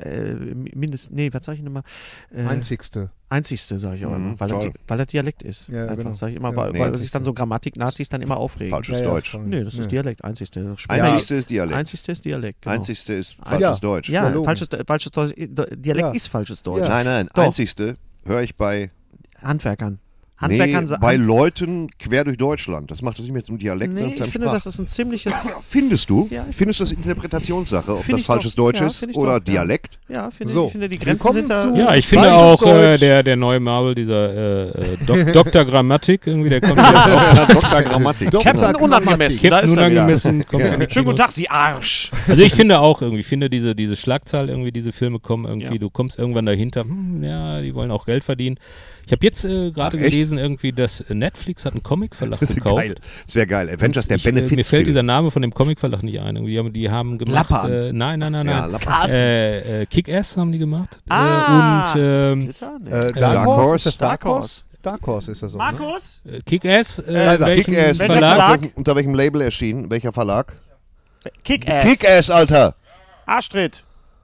was sag ich nochmal? Einzigste, sage ich auch immer, weil das Dialekt ist. Ja, einfach, genau. sage ich immer, weil sich dann so Grammatik-Nazis dann immer aufregen. Falsches Deutsch. Nee, das ist Dialekt. Einzigste. Einzigste ist Dialekt. Einzigste ist Dialekt, genau. Einzigste ist falsches Deutsch. Ja, logisch. falsches Deutsch. Dialekt ist falsches Deutsch. Nein, Doch. Einzigste höre ich bei Handwerkern. bei Leuten quer durch Deutschland. Das macht das nicht mehr zum Dialekt, sondern zu einem ich finde, das ist ein ziemliches... Findest du? Ja, Findest du das Interpretationssache, ob Find das ich falsches doch. Deutsch Ja, ist find ich oder doch, Dialekt? Ja, ich So, finde, die Grenzen willkommen sind da... zu- Ja, ich finde Falsches auch Deutsch. der neue Marvel, dieser Dr. Grammatik, irgendwie, der kommt jetzt auch. Dr. Grammatik. Captain Unangemessen, da Captain ist er wieder. Unangemessen. kommt in die Schönen guten Kinos. Tag, Sie Arsch! Also ich finde auch irgendwie, diese Schlagzahl irgendwie, diese Filme kommen irgendwie, Ja. du kommst irgendwann dahinter, die wollen auch Geld verdienen. Ich habe jetzt gerade echt? gelesen irgendwie, dass Netflix hat einen Comicverlag Das ist gekauft. geil. Das wäre geil. Avengers, der Mir fällt Benefizfilm. dieser Name von dem Comicverlag nicht ein. Irgendwie, die haben gemacht. Lappan. Nein. Ja, Lappan. Kick-Ass haben die gemacht. Ah! Und Splitter? Nee. Dark Horse? Ist das Dark Horse? Dark Horse ist das so. Markus? Kick-Ass, welchen Kick-Ass. Verlag? Unter welchem Label erschienen? Welcher Verlag? Kick-Ass. Kick-Ass, Alter. Arschtritt.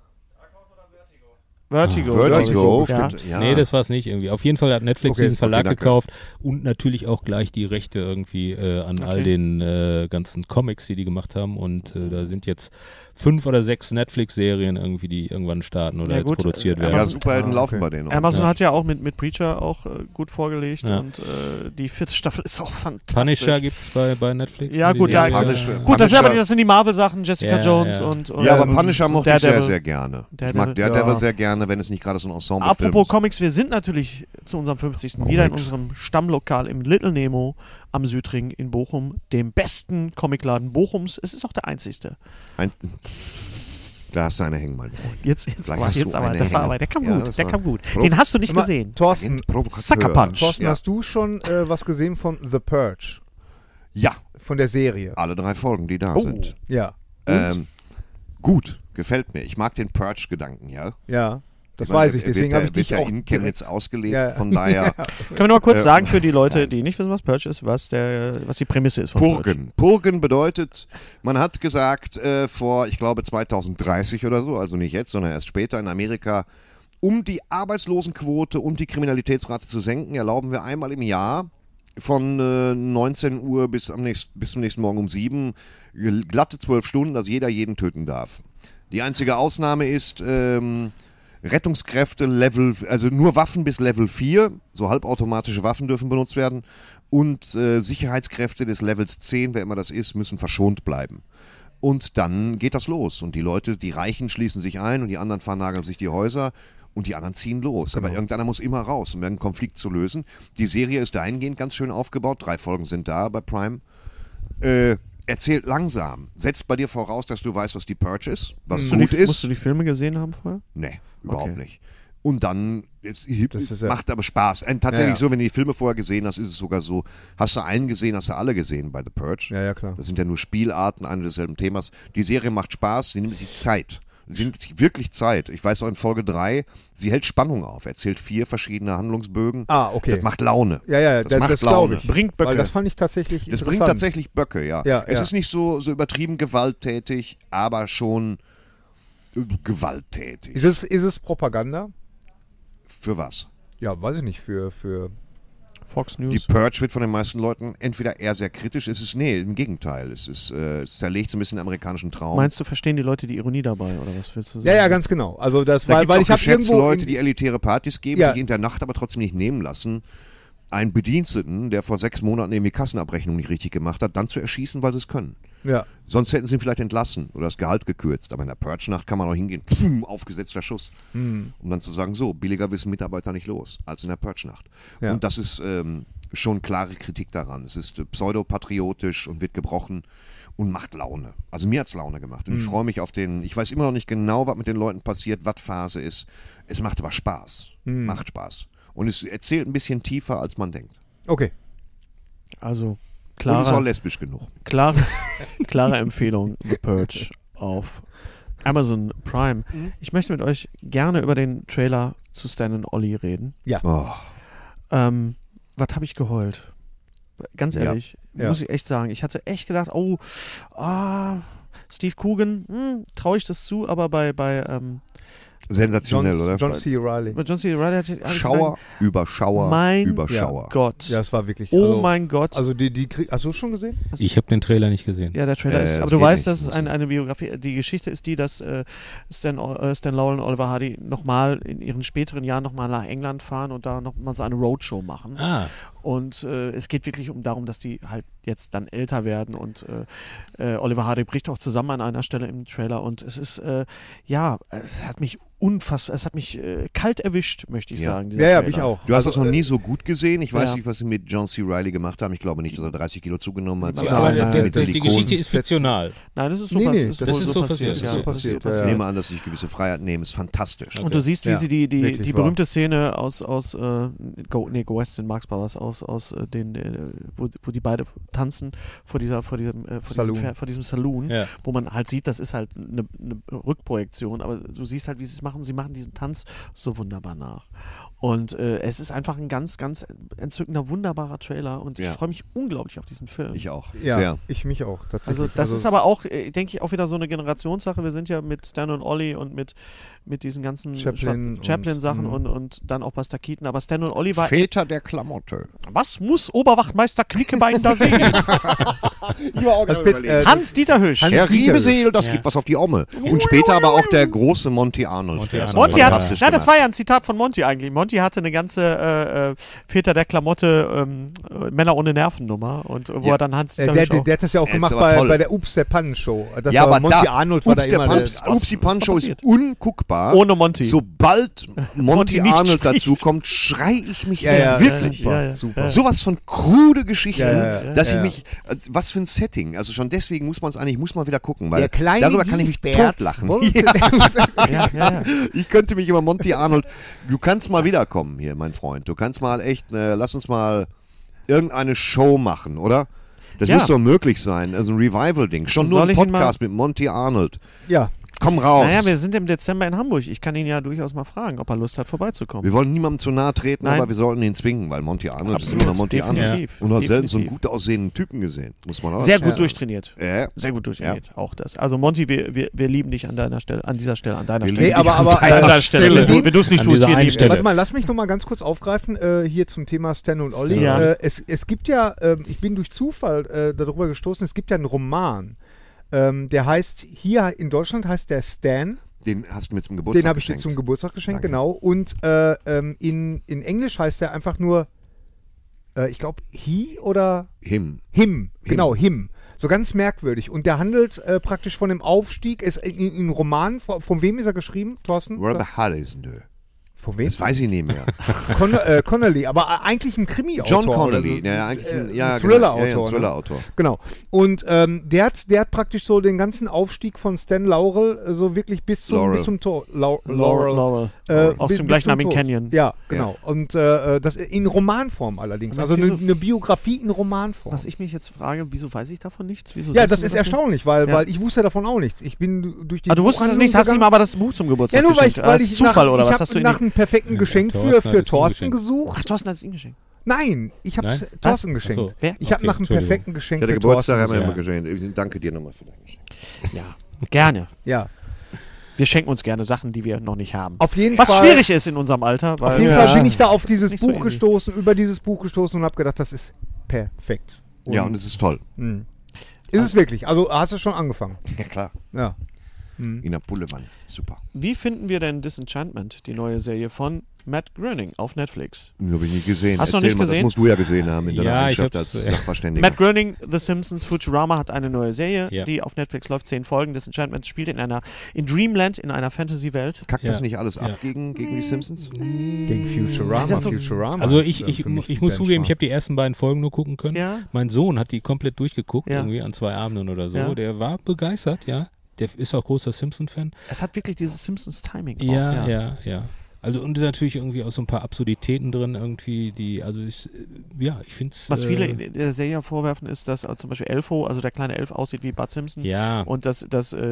Vertigo. Vertigo. Ja. Stimmt, ja. Nee, das war es nicht irgendwie. Auf jeden Fall hat Netflix diesen Verlag danke. gekauft und natürlich auch gleich die Rechte irgendwie an all den ganzen Comics, die gemacht haben. Und da sind jetzt 5 oder 6 Netflix-Serien irgendwie, die irgendwann starten oder Ja, jetzt gut, produziert Amazon- werden. Ja, Superhelden laufen bei denen. Amazon Ja. hat ja auch mit Preacher auch gut vorgelegt Ja. und die 4. Staffel ist auch fantastisch. Punisher gibt es bei Netflix. Ja, die gut, Serie. Punisher. Gut, das Punisher. sind die Marvel-Sachen, Jessica Ja, Jones ja. und Ja, aber und Punisher mochte ich sehr, Daredevil. sehr gerne. Ich Daredevil. mag Daredevil Ja. sehr gerne, wenn es nicht gerade so ein Ensemble-Film Apropos ist. Comics, wir sind natürlich zu unserem 50. wieder in unserem Stammlokal im Little Nemo am Südring in Bochum, dem besten Comicladen Bochums. Es ist auch der einzigste. Da hast du eine hängen, mein Freund. Jetzt aber, der kam Ja, gut, der kam gut. Den hast du nicht gesehen. Thorsten, Sucker Punch. Thorsten, Ja. hast du schon was gesehen von The Purge? Ja, Von der Serie? alle 3 Folgen, die da sind. Ja. Gut, gefällt mir. Ich mag den Purge-Gedanken, ja. Ja, das weiß ich, deswegen habe ich wird dich ja auch in Chemnitz ausgelebt, Ja. von daher Können wir noch mal kurz sagen für die Leute, die nicht wissen, was Purge ist, was die Prämisse ist von Purge? Purgen. Purgen bedeutet, man hat gesagt, vor, ich glaube 2030 oder so, also nicht jetzt, sondern erst später in Amerika, um die Arbeitslosenquote und die Kriminalitätsrate zu senken, erlauben wir einmal im Jahr von 19 Uhr bis zum nächsten Morgen um 7 glatte 12 Stunden, dass jeder jeden töten darf. Die einzige Ausnahme ist Rettungskräfte also nur Waffen bis Level 4, so halbautomatische Waffen dürfen benutzt werden und Sicherheitskräfte des Levels 10, wer immer das ist, müssen verschont bleiben. Und dann geht das los und die Leute, die Reichen schließen sich ein und die anderen vernageln sich die Häuser und die anderen ziehen los. Genau. Aber irgendeiner muss immer raus, um einen Konflikt zu lösen. Die Serie ist dahingehend ganz schön aufgebaut, 3 Folgen sind da bei Prime. Erzählt langsam, setzt bei dir voraus, dass du weißt, was die Purge ist, was gut ist. Musst du die Filme gesehen haben vorher? Nee, überhaupt Okay. nicht. Und dann, Das ist ja- macht aber Spaß. Tatsächlich Ja. so, wenn du die Filme vorher gesehen hast, ist es sogar so, hast du einen gesehen, hast du alle gesehen bei The Purge. Ja, klar. Das sind ja nur Spielarten, eine desselben Themas. Die Serie macht Spaß, sie nimmt sich Zeit. Sie nimmt sich wirklich Zeit. Ich weiß auch in Folge 3, sie hält Spannung auf, erzählt 4 verschiedene Handlungsbögen. Okay. Das macht Laune. Ja, das macht glaube Laune. ich. Bringt Böcke. Weil das fand ich tatsächlich Das bringt interessant. tatsächlich Böcke, ja. Ja, Es ja. ist nicht so übertrieben gewalttätig, aber schon gewalttätig. Ist es Propaganda? Für was? Ja, weiß ich nicht, für Fox Die News. Purge wird von den meisten Leuten entweder eher sehr kritisch, im Gegenteil. Es zerlegt so ein bisschen den amerikanischen Traum. Meinst du, verstehen die Leute die Ironie dabei oder was willst du sagen? Ja, ganz genau. Also das da weil, gibt weil es ich auch habe irgendwo Geschäftsleute, die elitäre Partys geben, Ja. sich in der Nacht aber trotzdem nicht nehmen lassen, einen Bediensteten, der vor 6 Monaten eben die Kassenabrechnung nicht richtig gemacht hat, dann zu erschießen, weil sie es können. ja. Sonst hätten sie ihn vielleicht entlassen oder das Gehalt gekürzt. Aber in der Purge-Nacht kann man auch hingehen, pum, aufgesetzter Schuss. Um dann zu sagen, so, billiger wissen Mitarbeiter nicht los, als in der Purge-Nacht. Ja. Und das ist schon klare Kritik daran. Es ist pseudopatriotisch und wird gebrochen und macht Laune. Also mir hat es Laune gemacht. Und ich freue mich auf ich weiß immer noch nicht genau, was mit den Leuten passiert, was Phase ist. Es macht aber Spaß. Macht Spaß. Und es erzählt ein bisschen tiefer, als man denkt. Okay. Also, Und ist auch klare lesbisch genug. Empfehlung, The Purge auf Amazon Prime. Ich möchte mit euch gerne über den Trailer zu Stan und Ollie reden. Oh. Was habe ich geheult? Ganz Ja. ehrlich, Ja. muss ich echt sagen. Ich hatte echt gedacht, Steve Coogan, traue ich das zu, aber bei Sensationell, oder? John C. Reilly. John C. Reilly hatte ich Schauer über Schauer Mein über Schauer. Gott. Ja, es war wirklich. Oh mein Gott. Also hast du es schon gesehen? Ich habe den Trailer nicht gesehen. Ja, der Trailer ist, aber das du geht weißt, nicht. dass es eine Biografie, die Geschichte ist die, dass Stan Laurel und Oliver Hardy nochmal in ihren späteren Jahren nochmal nach England fahren und da nochmal so eine Roadshow machen. Ah, Und es geht wirklich darum, dass die halt jetzt dann älter werden und Oliver Hardy bricht auch zusammen an einer Stelle im Trailer und es ist, es hat mich kalt erwischt, möchte ich Ja. sagen. dieser Ja, Trailer. ich auch. Du hast Also, das noch nie so gut gesehen. Ich weiß ja. nicht, was sie mit John C. Reilly gemacht haben. Ich glaube nicht, dass er 30 Kilo zugenommen hat. Ja, Sie aber arbeiten ja, viel mit die Silikon. Geschichte ist fiktional. Nein, das ist so, Nee, das das wohl ist so passiert. Das ist ja, so das passiert, so ja, Ich ja. nehme an, dass sie sich gewisse Freiheit nehmen. Ist fantastisch. Und du siehst, wie Ja, sie die wirklich wahr. berühmte Szene aus Go West in Marx Brothers wo die beide tanzen vor diesem Saloon, Ja. wo man halt sieht, das ist halt eine Rückprojektion, aber du siehst halt, wie sie es machen. Sie machen diesen Tanz so wunderbar nach. Und es ist einfach ein ganz, ganz entzückender, wunderbarer Trailer und ich Ja. freue mich unglaublich auf diesen Film. Ich auch. Ja, Sehr. ich mich auch, tatsächlich. Also das ist aber auch, denke ich, auch wieder so eine Generationssache. Wir sind ja mit Stan und Ollie und mit diesen ganzen Chaplin-Sachen und dann auch Buster Keaton. Aber Stan und Ollie war... Väter der Klamotte. Was muss Oberwachtmeister Knickebein da sehen? Hans-Dieter Hüsch. Herr Riebeseel, das Ja. gibt was auf die Omme. Und später aber auch der große Monty Arnold. Monty Der ist Arnold. Monty hat, fantastisch das gemacht. war ja ein Zitat von Monty eigentlich. Monty hatte eine ganze Väter der Klamotte Männer ohne Nerven-Nummer und wo Ja. er dann Hans-Dieter der, Hüsch auch... der hat das ja auch Er ist gemacht aber toll. bei der Ups der Pannenshow. Das Ja, war aber Monty da, Arnold war da Ups, der immer Ups, die Punch-Show ist passiert? unguckbar. Ohne Monty. Sobald Monty Monty nicht Arnold spricht. dazu kommt, schrei ich mich Ja, wirklich. super, Ja. super. Sowas von krude Geschichten, Ja. dass Ja. ich mich, was für ein Setting? Also schon deswegen muss man wieder gucken, weil Der kleine darüber kann ich mich Giesbert totlachen. wollte- Ja. Ich könnte mich über Monty Arnold, du kannst mal wiederkommen hier, mein Freund. Du kannst mal echt, lass uns mal irgendeine Show machen, oder? Das Ja. muss doch möglich sein, also ein Revival-Ding. Schon nur Soll ein ich ihn Podcast mit Monty Arnold. Ja, Komm raus. Naja, wir sind im Dezember in Hamburg. Ich kann ihn ja durchaus mal fragen, ob er Lust hat, vorbeizukommen. Wir wollen niemandem zu nahe treten, Nein. aber wir sollten ihn zwingen, weil Monty Arnold ist Absolut, immer noch Monty Arnold. definitiv. Und du hast selten so einen Definitiv. gut aussehenden Typen gesehen, muss man auch Sehr sagen. gut durchtrainiert. Ja. Sehr gut durchtrainiert, auch das. Also Monty, wir lieben dich an dieser Stelle. Wir Stelle. lieben Nee, dich aber- an aber, deiner An deiner Stelle. Stelle. Wenn du es nicht An tust, dieser wir einen lieben Stelle. warte mal, lass mich noch mal ganz kurz aufgreifen, hier zum Thema Stan und Olli. Ja. Es gibt ja, ich bin durch Zufall darüber gestoßen, es gibt ja einen Roman, der heißt, hier in Deutschland heißt der Stan. Den hast du mir zum Geburtstag Den habe ich dir geschenkt. zum Geburtstag geschenkt, Danke. genau. Und in Englisch heißt der einfach nur, ich glaube, He oder Him. Him. Genau, Him. So ganz merkwürdig. Und der handelt praktisch von dem Aufstieg. Ist in Roman, von wem ist er geschrieben, Thorsten? Where the hell is denn? Von wem? Das weiß ich nicht mehr. Connolly, aber eigentlich ein Krimi-Autor. John Connolly. oder so. Ja, eigentlich ein ein genau. Thriller-Autor, Ja, ne? ein Thriller-Autor. Genau. Und der hat praktisch so den ganzen Aufstieg von Stan Laurel so wirklich bis zum Tor. Laurel. Aus bis dem zum gleichnamigen Tod. Canyon. Ja, genau. Und das in Romanform allerdings. Also eine Biografie in Romanform. Was ich mich jetzt frage, wieso weiß ich davon nichts? Wieso Ja, sagst das du ist mir nicht? erstaunlich, weil Ja. ich wusste davon auch nichts. Ich bin durch die Ah, du wusstest es Buchhandlung nicht, hast ihm gegangen. aber das Buch zum Geburtstag Ja, nur weil geschenkt. weil Das ich ist Zufall, oder was ich hast du habe in nach einem perfekten Geschenk Thorsten für hat es ihm Thorsten geschenkt. gesucht. Ach, Thorsten hat es ihm geschenkt. Nein, ich habe Nein? es Thorsten Was? geschenkt. Ach so. Wer? Ich habe Okay, nach einem Entschuldigung. perfekten Geschenk Ja, der für Geburtstag Thorsten haben wir gesucht. immer geschenkt. Ich danke dir nochmal für dein Geschenk. Ja, gerne. Ja, Wir schenken uns gerne Sachen, die wir noch nicht haben. auf jeden Was Fall. schwierig ist in unserem Alter. Weil Auf jeden Fall bin ich da auf Das ist dieses nicht so Buch easy. gestoßen, über dieses Buch gestoßen und habe gedacht, das ist perfekt. Ja, und es ist toll. Ist es wirklich? Also hast du schon angefangen? Ja, klar. Ja. Ina Pullemann. Super. Wie finden wir denn Disenchantment, die neue Serie von Matt Groening auf Netflix? Habe ich nicht gesehen. Hast du noch Erzähl nicht mal, gesehen? Das musst du ja gesehen haben in deiner Ja, ich Eigenschaft hab's, als ja. Sachverständiger. Matt Groening, The Simpsons, Futurama hat eine neue Serie, Ja. die auf Netflix läuft, 10 Folgen. Disenchantment spielt in Dreamland, in einer Fantasy-Welt. Kackt Ja. das nicht alles ab Ja. gegen die Simpsons? Gegen Futurama. Ist das so- Futurama Also ist, ich für mich muss ein zugeben, ich Benchmark. habe die ersten beiden Folgen nur gucken können. Ja. Mein Sohn hat die komplett durchgeguckt, Ja. irgendwie an 2 Abenden oder so. Ja. Der war begeistert, ja. Der ist auch großer Simpson-Fan. Es hat wirklich dieses Simpsons-Timing. Ja. Also und natürlich irgendwie auch so ein paar Absurditäten drin irgendwie, die, also ich finde es. Was viele in der Serie vorwerfen, ist, dass zum Beispiel Elfo, also der kleine Elf, aussieht wie Bud Simpson. Ja. Und dass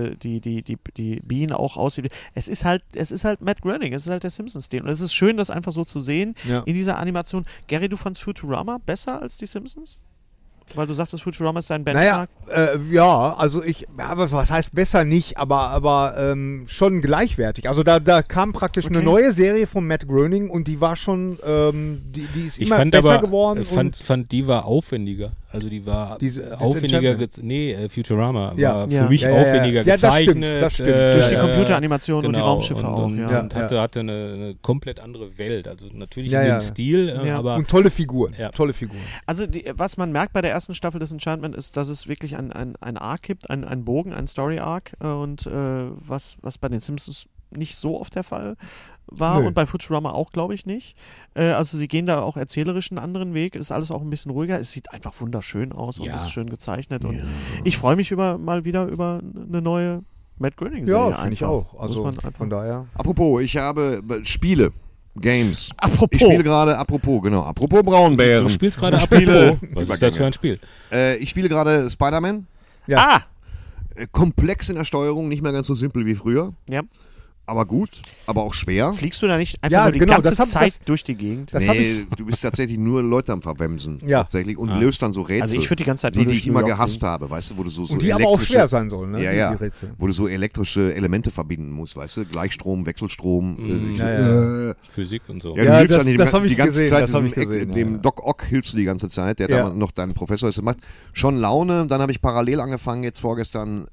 die Bean auch aussieht. Es ist halt Matt Groening, es ist halt der Simpsons-Stil. Und es ist schön, das einfach so zu sehen Ja. in dieser Animation. Gary, du fandst Futurama besser als die Simpsons? Weil du sagtest, Futurama ist dein Naja, Benchmark. ja, also aber was heißt besser nicht, aber schon gleichwertig. Also da kam praktisch eine Okay. neue Serie von Matt Groening und die war schon, die ist Ich immer fand besser aber, geworden. fand die war aufwendiger. Also die war Diese aufwendiger, Disenchantment. Futurama Ja. war Ja. für mich Ja, aufwendiger ja, das stimmt, gezeichnet. das stimmt. Durch die Computeranimation und die genau, Raumschiffe auch, und, ja. Und hatte eine komplett andere Welt. Also natürlich Ja, in ja. dem Stil, Ja. aber Und tolle Figuren, Ja. tolle Figuren. Also was man merkt bei der ersten Staffel des Enchantment ist, dass es wirklich ein Arc gibt, ein Bogen, ein Story-Arc und was bei den Simpsons nicht so oft der Fall war Nö. und bei Futurama auch, glaube ich, nicht. Also sie gehen da auch erzählerisch einen anderen Weg, ist alles auch ein bisschen ruhiger, es sieht einfach wunderschön aus und Ja. ist schön gezeichnet und ich freue mich mal wieder über eine neue Matt Groening-Serie. Ja, finde ich einfach. auch. Also Muss man einfach. von daher. Apropos, ich habe Spiele. Games. Apropos. Ich spiele gerade, apropos Braunbären. du spielst gerade Spiele. Apropos. Was ist das für ein Spiel? Ich spiele gerade Spider-Man. Ja. Ah! Komplex in der Steuerung, nicht mehr ganz so simpel wie früher. Ja. Aber gut, aber auch schwer. Fliegst du da nicht einfach Ja, nur die genau, ganze das hab- Zeit das- durch die Gegend? Das hab Nee, du bist tatsächlich nur Leute am Verwemsen. Ja. Tatsächlich. Und löst dann so Rätsel. Also ich würde die ganze Zeit die, nur die durch ich immer New York gehasst fliegen. habe, weißt du, wo du so Und die aber auch elektrische- schwer sein sollen, ne? Ja, die ja. Rätsel. Wo du so elektrische Elemente verbinden musst, weißt du? Gleichstrom, Wechselstrom. Physik und so. Ja, Ja, du hilfst das- dann das hab die ich ganze gesehen, Zeit das hab diesem ich gesehen, dem ja. Doc Ock hilfst du die ganze Zeit, der Ja. damals noch dein Professor ist, macht schon Laune. Dann habe ich parallel angefangen, jetzt vorgestern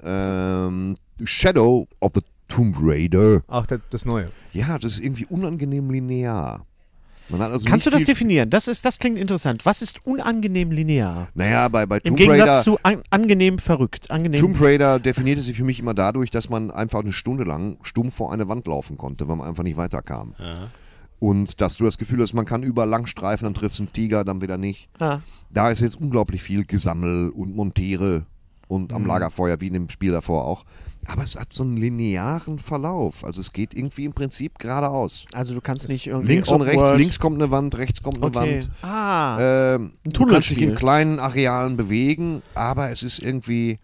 Shadow of the Tomb Raider. Ach, das Neue. Ja, das ist irgendwie unangenehm linear. Man hat also Kannst du nicht das viel- definieren? Das klingt interessant. Was ist unangenehm linear? Naja, bei Im Tomb Gegensatz Raider, zu angenehm verrückt. Angenehm. Tomb Raider definierte sich für mich immer dadurch, dass man einfach eine Stunde lang stumm vor eine Wand laufen konnte, weil man einfach nicht weiterkam. Und dass du das Gefühl hast, man kann überall langstreifen, dann triffst du einen Tiger, dann wieder nicht. Da ist jetzt unglaublich viel Gesammel und Montiere und am Lagerfeuer, wie in dem Spiel davor auch. Aber es hat so einen linearen Verlauf. Also es geht irgendwie im Prinzip geradeaus. Also du kannst nicht irgendwie Links und rechts, links kommt eine Wand, rechts kommt eine Wand. Ein du kannst dich in kleinen Arealen bewegen, aber es ist irgendwie...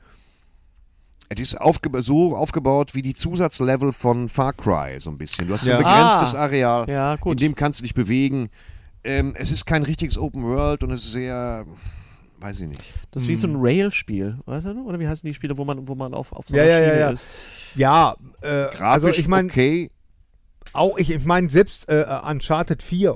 Es ist so aufgebaut wie die Zusatzlevel von Far Cry so ein bisschen. Du hast so ein begrenztes Areal, in dem kannst du dich bewegen. Es ist kein richtiges Open World und es ist sehr, weiß ich nicht. Das ist wie so ein Rail-Spiel, weißt du? Oder wie heißen die Spiele, wo man auf so einer Schiene ist? Ja, grafisch also ich meine, okay. Ich meine, selbst Uncharted 4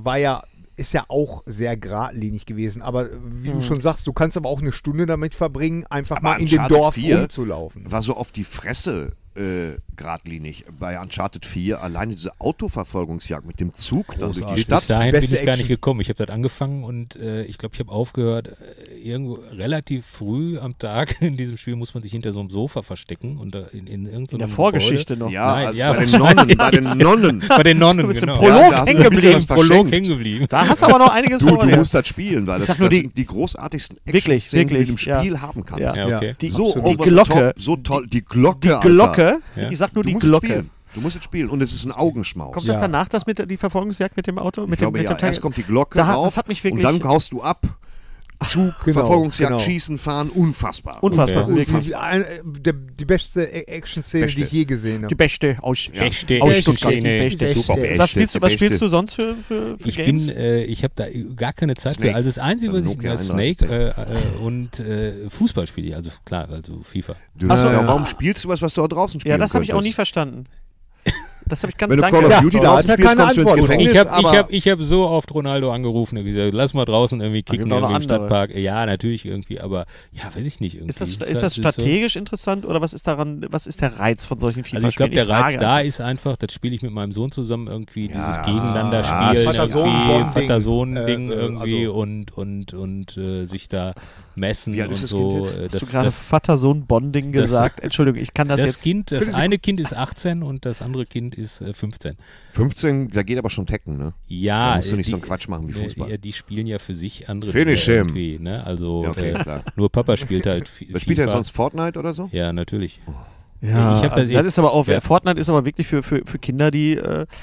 ist ja auch sehr geradlinig gewesen, aber wie du schon sagst, du kannst aber auch eine Stunde damit verbringen, einfach aber mal in dem Dorf 4 rumzulaufen. War so auf die Fresse geradlinig. Bei Uncharted 4 alleine diese Autoverfolgungsjagd mit dem Zug dann durch die Stadt. Bis dahin bin ich gar Action. nicht gekommen. Ich habe das angefangen und ich glaube, ich habe aufgehört, irgendwo relativ früh am Tag in diesem Spiel muss man sich hinter so einem Sofa verstecken und in irgendeinem in der Vorgeschichte Gebäude. noch. Ja, Nein, bei den Nonnen. Bei den Nonnen, Du bist im genau. Prolog da hast du hängen ein bisschen geblieben. was Prolog verschenkt. hängen geblieben. Da hast du aber noch einiges Du vor dir. musst das spielen, weil das sag nur sind die großartigsten Wirklich, Action-Szenen, die du im wirklich, Spiel haben kannst. Ja, okay. Die, So die over the Glocke. top, so toll. Die Glocke, Glocke. Ja. Ich sag nur Du die musst es Glocke. spielen. Du musst es spielen und es ist ein Augenschmaus. Kommt das danach, die Verfolgungsjagd mit dem Auto? Ich Mit glaube, dem erst kommt die Glocke das rauf hat mich und wirklich... dann haust du ab. Zug, Genau, Verfolgungsjagd, genau. Schießen, Fahren, unfassbar. Unfassbar. Das ist Wirklich. die beste Action-Szene, die ich je gesehen habe. Die beste aus Beste aus Action Stuttgart. Die Szene. beste. Super. Was spielst du sonst für Ich Games? ich habe da gar keine Zeit Snake. für. Also das Einzige, was ich Nokia Snake und Fußball spiele ich, also klar, also FIFA. Ach so, ja. Warum spielst du was du da draußen spielst? Ja, das habe ich auch nie verstanden. Das habe ich ganz Wenn du danke. Call of Duty Ja, da draußen hat er spielst, keine kommst du ins Antwort. Gefängnis. Ich hab so oft Ronaldo angerufen und gesagt, lass mal draußen irgendwie kicken gibt auch noch irgendwie im andere. Stadtpark. Ja, natürlich irgendwie, aber ja, weiß ich nicht. Irgendwie. Ist das strategisch interessant oder was ist der Reiz von solchen FIFA-Spielen? Also ich glaube, der Reiz da ist einfach, das spiele ich mit meinem Sohn zusammen irgendwie, dieses Gegeneinander-Spielen, Vater-Sohn-Ding irgendwie und sich da messen Wie alt und ist das so. Kind jetzt? Hast du gerade Vater-Sohn-Bonding gesagt? Entschuldigung, ich kann das jetzt... Das eine Kind ist 18 und das andere Kind ist 15. 15, da geht aber schon Tekken, ne? Ja. Da musst du nicht so einen Quatsch machen wie Fußball. Ja, die spielen ja für sich andere Finish Dinge him. irgendwie, ne? Also Ja, okay, klar. nur Papa spielt halt Wer spielt denn FIFA. sonst Fortnite oder so? Ja, natürlich. Ja, Ich hab also das- das ist aber auch, ja. Fortnite ist aber wirklich für Kinder, die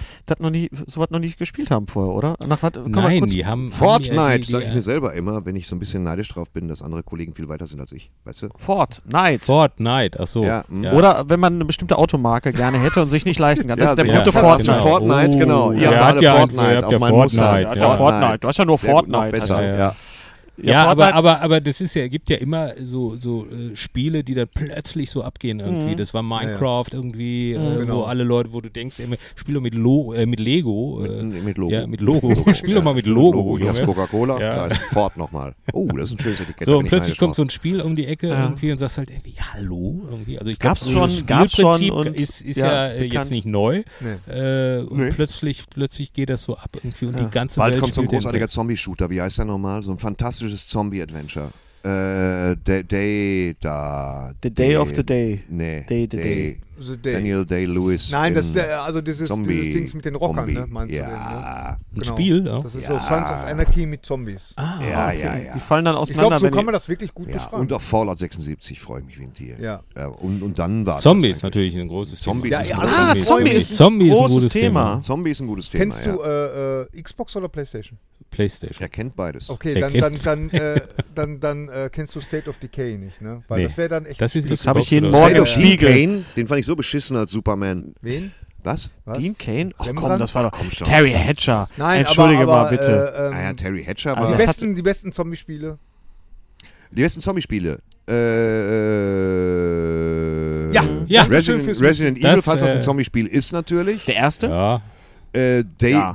sowas noch nicht gespielt haben vorher, oder? Nein, die haben Fortnite, die, sage ich mir selber immer, wenn ich so ein bisschen neidisch drauf bin, dass andere Kollegen viel weiter sind als ich, weißt du? Fortnite. Fortnite, ach so. Ja, Oder wenn man eine bestimmte Automarke gerne hätte und sich nicht leisten kann. Das ist der so gute ja, Fortnite. genau. Fortnite, genau. Ihr Ja, habt habt alle ja Fortnite habt auf ja meinem Fortnite, Mustang. ja. Fortnite. Du hast ja nur Sehr gut, noch Fortnite. besser, Ja, ja. Ja, Fortnite- aber das ist ja, gibt ja immer so Spiele, die dann plötzlich so abgehen irgendwie. Das war Minecraft irgendwie, wo alle Leute, wo du denkst, ey, spiel doch mit Lego. Mit Logo. Ja, mit Logo. Spiel doch mal mit Logo, Hier ist Junge. Coca-Cola, Ja. da ist Ford nochmal. Oh, das ist ein schönes Etikett. So, da und bin ich plötzlich neidisch kommt so drauf. ein Spiel um die Ecke irgendwie und sagst halt irgendwie, hallo? Irgendwie. Also ich glaub, Gab's so schon, das gab's Spielprinzip schon und- ist ja, ja, jetzt bekannt. nicht neu. Nee. Und Nee. plötzlich geht das so ab irgendwie und die ganze Bald Welt kommt so ein spielt den großartiger Dreck. Zombie-Shooter, wie heißt der nochmal? So ein fantastisches Zombie-Adventure. The Day of the Day. Nee. Day, the Day. The Day. Daniel Day-Lewis. Nein, das in ist also dieses Dings mit den Rockern, Zombie. ne? Meinst du den, ne? Ja. Ein Spiel, ja. Das ist so Sons of Anarchy mit Zombies. Ja. Die fallen dann Ich auseinander. glaube, so wenn kann die- man das wirklich gut Ja, beschreiben. und auf Fallout 76 freue ich mich wie ein Tier. Ja. Und dann war Zombies das natürlich ein großes Zombies Thema. ist Ja, ein ja, großes Zombie Thema. ist ein Zombie ist ein großes gutes Thema. Zombie ist ein gutes Thema. Kennst du Xbox oder PlayStation? PlayStation. Er kennt beides. Okay, dann kennst du State of Decay nicht, ne? Weil Nee. das wäre dann echt. Das ist Das habe ich jeden oder? Morgen State im of Spiegel. Kane, den fand ich so beschissen als Superman. Wen? Was? Was? Dean Kane? Ach komm, Rembrandt? das war doch Komm schon. Terry Hatcher. Nein, Entschuldige aber, mal bitte. Ah ja, Terry Hatcher Also war... das die besten Zombie-Spiele. Die besten Zombie-Spiele. Ja. Resident Evil, Das, falls das ein Zombie-Spiel ist natürlich. Der erste? Ja. Ja.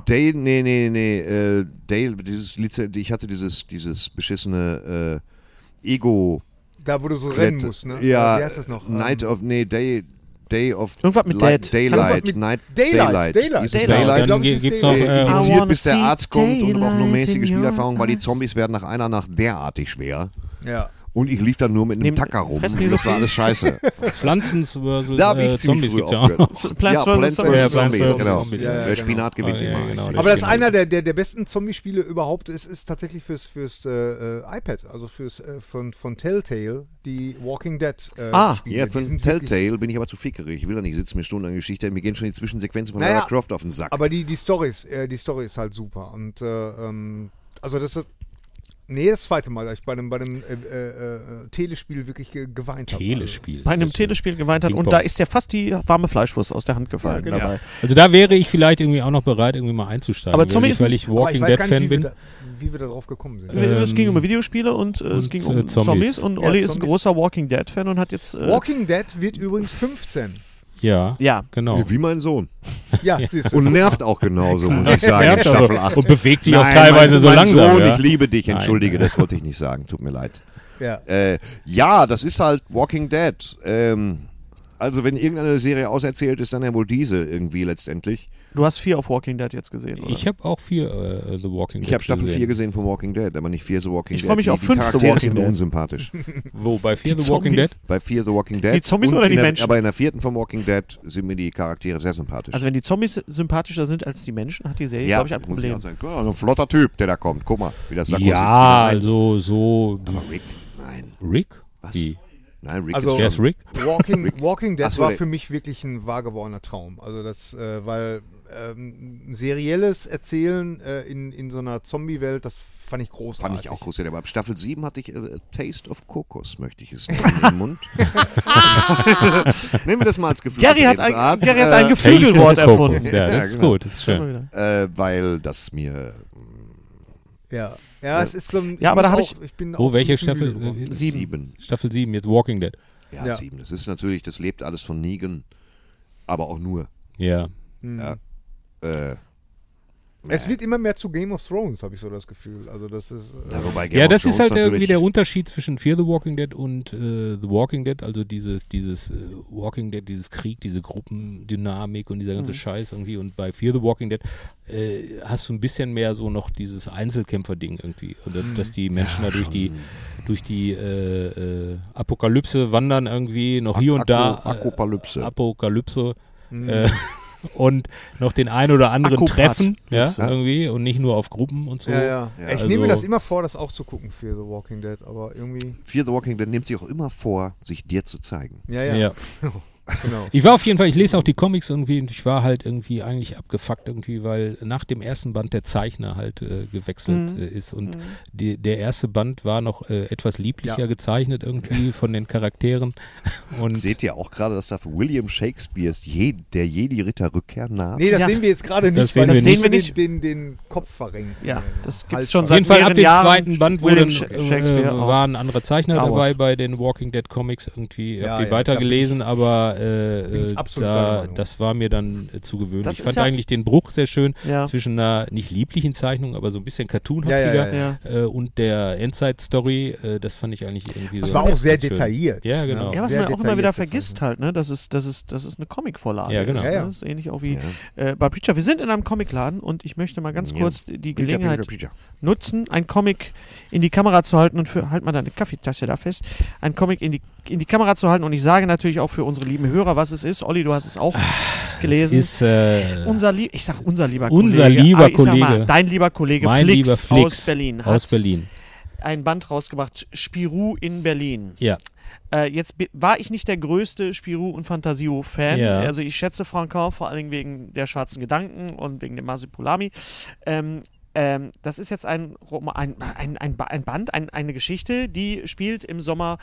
Ich hatte dieses beschissene Ego... Da, wo du so rennen musst, ne? Ja, Wie heißt das noch? Day of Irgendwas mit Light, Dead. Daylight, Mit Night, Daylight. Hieß es Daylight. Daylight? Ich glaub, Dann es ist gibt's noch Daylight. Infiziert, bis der Arzt kommt und braucht nur Daylight mäßige in your Spielerfahrung, weil die eyes. Zombies werden nach einer Nacht derartig schwer. Ja. Und ich lief dann nur mit einem Tacker rum. Das war alles scheiße. Pflanzen versus Da habe ich Zombies früh gibt ja auch noch. Plants Plants vs. Zombies, genau. Ja, Der Spinat gewinnt immer. genau. Aber das ist einer der besten Zombie-Spiele überhaupt ist tatsächlich fürs iPad, also von Telltale, die Walking Dead Spiele. Ja, von Telltale bin ich aber zu fickerig. Ich will da nicht sitzen, mir Stunden an Geschichte. Mir gehen schon die Zwischensequenzen von Lara Croft auf den Sack. Aber die Story ist halt super. Und also das ist das zweite Mal, dass ich bei einem Telespiel wirklich geweint habe. Telespiel. Bei einem Telespiel geweint hat und da ist ja fast die warme Fleischwurst aus der Hand gefallen. Ja, genau. dabei. Also da wäre ich vielleicht irgendwie auch noch bereit, irgendwie mal einzusteigen. Aber weil ich Walking Dead Fan bin. Wie wir da drauf gekommen sind. Es ging um Videospiele und es ging um Zombies. Und Olli ist ein großer Walking Dead Fan und hat jetzt... Walking Dead wird übrigens 15. Ja, genau. Wie mein Sohn. Ja, siehst du. Und nervt auch genauso, muss ich sagen, in Staffel 8. Und bewegt sich auch teilweise so langsam. Sohn, ja? ich liebe dich, entschuldige, das wollte ich nicht sagen, tut mir leid. Ja. Das ist halt Walking Dead. Also wenn irgendeine Serie auserzählt ist, dann ja wohl diese irgendwie letztendlich. Du hast 4 auf Walking Dead jetzt gesehen, oder? Ich habe auch 4 The Walking Dead Ich habe Staffel 4 gesehen von Walking Dead, aber nicht 4 The Walking Dead. Ich freue mich auf 5 The Charaktere Walking sind Dead. unsympathisch. Wo, bei 4 Die The Walking Dead? Zombies? Bei 4 The Walking Dead. Die Zombies und oder die Menschen? Aber in der 4. von Walking Dead sind mir die Charaktere sehr sympathisch. Also wenn die Zombies sympathischer sind als die Menschen, hat die Serie, glaube ich, ein muss Problem. auch sagen. Ein flotter Typ, der da kommt. Guck mal, wie das Sakko Ja, sitzt. so. Aber Rick, nein. Rick? Was? Wie? Nein, Rick Also- ist Der ist Rick? Walking Dead Ach so, war der- für mich wirklich ein wahr gewordener Traum. Also das, weil serielles Erzählen in so einer Zombie-Welt, das fand ich großartig. Fand ich auch großartig. Aber ab Staffel 7 hatte ich Taste of Kokos, möchte ich es nennen, im Mund. Nehmen wir das mal als Gefühl. Gary hat ein Geflügelwort erfunden. Ja, das ist genau. gut, das ist schön. Weil das mir... Ja, es ist so ein... Ja, aber da hab ich bin Oh, auch welche so ein bisschen Staffel? müde geworden. 7. Staffel 7, jetzt Walking Dead. Ja, 7. Das ist natürlich, das lebt alles von Negan, aber auch nur. Ja. Ja. Es wird immer mehr zu Game of Thrones, habe ich so das Gefühl. Also das ist... Ja, wobei Game Ja, of das ist Thrones halt irgendwie natürlich- der Unterschied zwischen Fear the Walking Dead und The Walking Dead, also dieses Walking Dead, dieses Krieg, diese Gruppendynamik und dieser ganze Scheiß irgendwie, und bei Fear the Walking Dead hast du ein bisschen mehr so noch dieses Einzelkämpfer-Ding irgendwie, oder dass die Menschen da durch die Apokalypse wandern irgendwie, noch hier und da Apokalypse und noch den einen oder anderen treffen, ja, irgendwie, und nicht nur auf Gruppen und so. Ja. Ich Also- nehme mir das immer vor, das auch zu gucken für The Walking Dead, aber irgendwie... Fear the Walking Dead nimmt sich auch immer vor, sich dir zu zeigen. Ja. Genau. Ich war auf jeden Fall, ich lese auch die Comics irgendwie, und ich war halt irgendwie eigentlich abgefuckt irgendwie, weil nach dem ersten Band der Zeichner halt gewechselt ist, und der erste Band war noch etwas lieblicher gezeichnet irgendwie von den Charakteren. Und Seht ihr auch gerade, dass da für William Shakespeares der Jedi-Ritter-Rückkehr nahm? Nee, das sehen wir jetzt gerade nicht, sehen weil wir das nicht. den Kopf verrenkt. Ja, das gibt Hals es schon auf seit jeden Fall ab mehreren dem Jahren. zweiten Band William wurde, Shakespeare auch. war ein anderer Zeichner Star Wars. dabei bei den Walking Dead Comics irgendwie. Ich Ja, habe die ja, weitergelesen, aber bin ich absolut deiner Meinung. das war mir dann zu gewöhnlich. Das Ich ist fand ja- eigentlich den Bruch sehr schön Ja. zwischen einer nicht lieblichen Zeichnung, aber so ein bisschen cartoonhaftiger Ja. und der Endzeit-Story. Das fand ich eigentlich irgendwie Das so war auch sehr ganz schön. detailliert. Ja, genau. Ja, was Sehr man auch immer wieder detailliert vergisst gezeichnet. halt, ne? Das ist eine Comic-Vorlage. Ja, genau. Ist, Ja, ja. ne? Das ist ähnlich auch wie bei Preacher. Wir sind in einem Comicladen und ich möchte mal ganz kurz die Gelegenheit nutzen, ein Comic in die Kamera zu halten, und halt mal deine Kaffeetasse da fest, ein Comic in die Kamera zu halten, und ich sage natürlich auch für unsere lieben Hörer, was es ist. Olli, du hast es auch gelesen. Ist, unser lieber Unser Kollege. lieber Ich sag mal, Kollege. dein lieber Kollege mein Flix, lieber Flix aus Berlin aus hat Berlin. ein Band rausgebracht, Spirou in Berlin. Ja. Jetzt war ich nicht der größte Spirou und Fantasio-Fan. Ja. Also ich schätze Franquin vor allen Dingen wegen der schwarzen Gedanken und wegen dem Masipulami. Das ist jetzt ein Band, eine Geschichte, die spielt im Sommer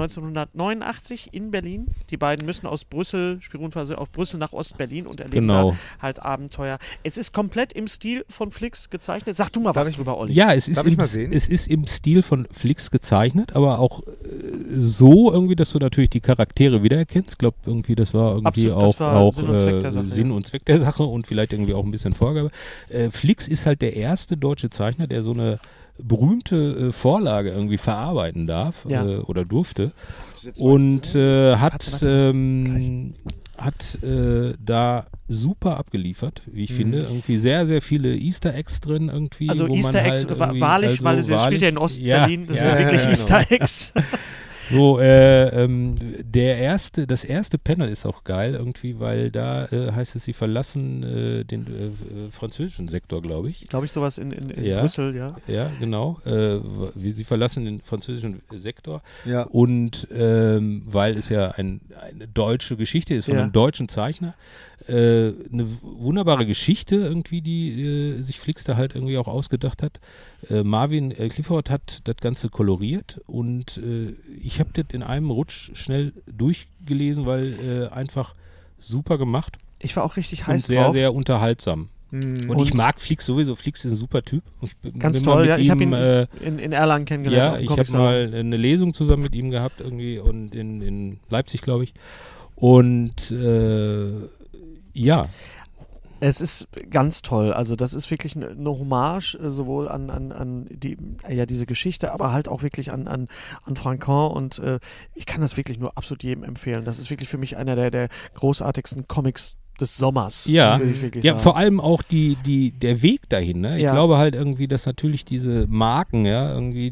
1989 in Berlin. Die beiden müssen aus Brüssel, Spirou und Fantasio, aus Brüssel nach Ostberlin und erleben da halt Abenteuer. Es ist komplett im Stil von Flix gezeichnet. Sag du mal was drüber, Olli. Ja, es ist, Darf ich mal sehen? es ist im Stil von Flix gezeichnet, aber auch so irgendwie, dass du natürlich die Charaktere wiedererkennst. Ich glaube, irgendwie, das war irgendwie Absolut, das war auch Sinn und Zweck der Sache, Sinn ja. und Zweck der Sache und vielleicht irgendwie auch ein bisschen Vorgabe. Flix ist halt der erste deutsche Zeichner, der so eine berühmte Vorlage irgendwie verarbeiten darf oder durfte, und hat da super abgeliefert, wie ich finde. Irgendwie sehr, sehr viele Easter Eggs drin irgendwie. Also wo Easter man Eggs, halt wahrlich, weil es spielt ja in Ostberlin, das sind wirklich Easter Eggs. So, das erste Panel ist auch geil irgendwie, weil da heißt es, sie verlassen den französischen Sektor, glaube ich. Glaube ich, sowas in Brüssel, ja. Ja, genau. Sie verlassen den französischen Sektor. Ja. Und weil es ja eine deutsche Geschichte ist von einem deutschen Zeichner, eine wunderbare Geschichte irgendwie, die sich Flix da halt irgendwie auch ausgedacht hat. Marvin Clifford hat das Ganze koloriert und ich habe das in einem Rutsch schnell durchgelesen, weil einfach super gemacht. Ich war auch richtig und heiß sehr, drauf. sehr unterhaltsam. Und ich mag Flix sowieso. Flix ist ein super Typ. Ganz toll, ja. Ich habe ihn in Erlangen kennengelernt. Ja, ich habe mal eine Lesung zusammen mit ihm gehabt irgendwie und in Leipzig, glaube ich. Und ja. Es ist ganz toll. Also das ist wirklich eine Hommage sowohl an diese Geschichte, aber halt auch wirklich an Franquin und ich kann das wirklich nur absolut jedem empfehlen. Das ist wirklich für mich einer der großartigsten Comics des Sommers. Ja, würde ich wirklich ja, sagen. vor allem auch der Weg dahin. Ne? Ich glaube halt irgendwie, dass natürlich diese Marken, ja, irgendwie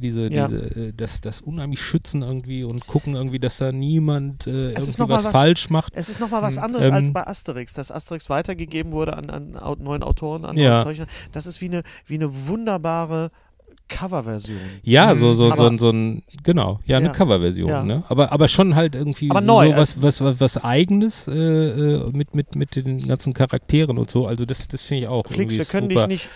das unheimlich schützen irgendwie und gucken irgendwie, dass da niemand irgendwie was falsch macht. Es ist nochmal was anderes als bei Asterix, dass Asterix weitergegeben wurde an neuen Autoren, an neuen Zeichnern. Das ist wie eine wunderbare Coverversion. Ja, eine Coverversion, ja. Ne? Aber schon halt irgendwie aber neu, so was Eigenes mit den ganzen Charakteren und so. Also das finde ich auch Flix, wir können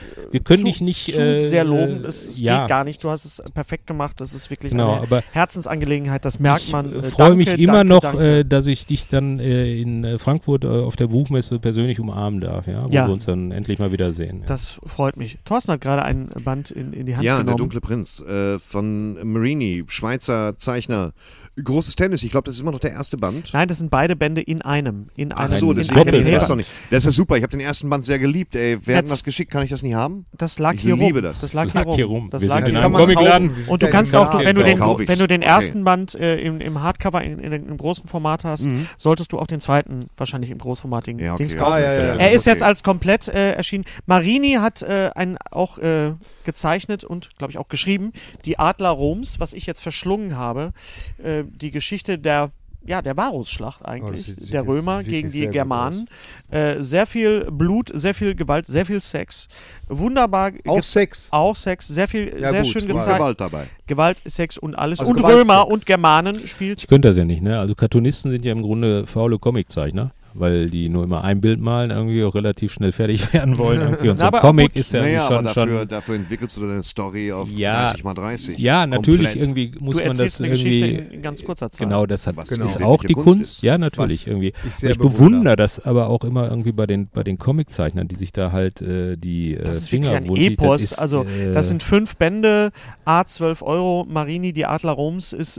dich nicht sehr loben. Es geht gar nicht. Du hast es perfekt gemacht. Das ist wirklich eine Herzensangelegenheit. Das merkt man. Ich freue mich immer noch, dass ich dich dann in Frankfurt auf der Buchmesse persönlich umarmen darf, wo wir uns dann endlich mal wieder sehen. Ja. Das freut mich. Thorsten hat gerade ein Band in die Hand genommen. Der Dunkle Prinz von Marini, Schweizer Zeichner. Großes Tennis, ich glaube, das ist immer noch der erste Band. Nein, das sind beide Bände in einem. Ach so, das ist doch nicht. Das ist ja super, ich habe den ersten Band sehr geliebt. Ey, wer hat das geschickt? Kann ich das nicht haben? Das lag hier rum. Ich liebe das. Das lag hier rum. Wir sind in einem Comicladen. Und du kannst auch, wenn du den ersten Band im Hardcover im großen Format hast, solltest du auch den zweiten wahrscheinlich im großformatigen Dings kaufen. Er ist jetzt als komplett erschienen. Marini hat auch gezeichnet und, glaube ich, auch geschrieben, die Adler Roms, was ich jetzt verschlungen habe, die Geschichte der Varusschlacht eigentlich, der Römer gegen die Germanen. Sehr viel Blut, sehr viel Gewalt, sehr viel Sex. Wunderbar. Auch Sex, sehr viel, sehr schön gezeigt. Gewalt dabei. Gewalt, Sex und alles. Also und Gewalt, Römer Sex. und Germanen spielt. Ich könnte das ja nicht, ne? Also Cartoonisten sind ja im Grunde faule Comiczeichner, weil die nur immer ein Bild malen, irgendwie auch relativ schnell fertig werden wollen. Irgendwie. Und so ein Comic ist ja schon... Dafür entwickelst du deine Story auf 30x30. Ja, natürlich irgendwie muss man das eine irgendwie... Geschichte in ganz kurzer Zeit. Genau, das ist genau auch die Kunst. Ist. Ja, natürlich irgendwie. Ich bewundere das aber auch immer irgendwie bei den Comiczeichnern, die sich da halt die das ist Finger wirklich ein Epos. Das sind 5 Bände, A12 €. Marini, die Adler Roms ist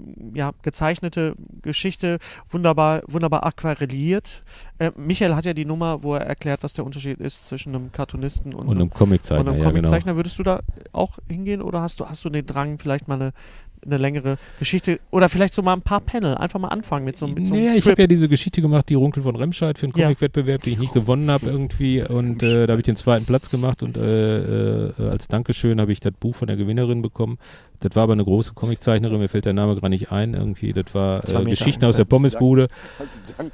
gezeichnete Geschichte, wunderbar aquarelliert. Michael hat ja die Nummer, wo er erklärt, was der Unterschied ist zwischen einem Cartoonisten und einem Comiczeichner. Genau. Würdest du da auch hingehen oder hast du den Drang, vielleicht mal eine längere Geschichte oder vielleicht so mal ein paar Panel, einfach mal anfangen mit so einem Strip. Ich habe ja diese Geschichte gemacht, die Runkel von Remscheid für einen Comicwettbewerb, den ich nicht gewonnen habe irgendwie und da habe ich den 2. Platz gemacht und als Dankeschön habe ich das Buch von der Gewinnerin bekommen. Das war aber eine große Comiczeichnerin, mir fällt der Name gerade nicht ein irgendwie. Das war Geschichten aus der Pommesbude. Als Dank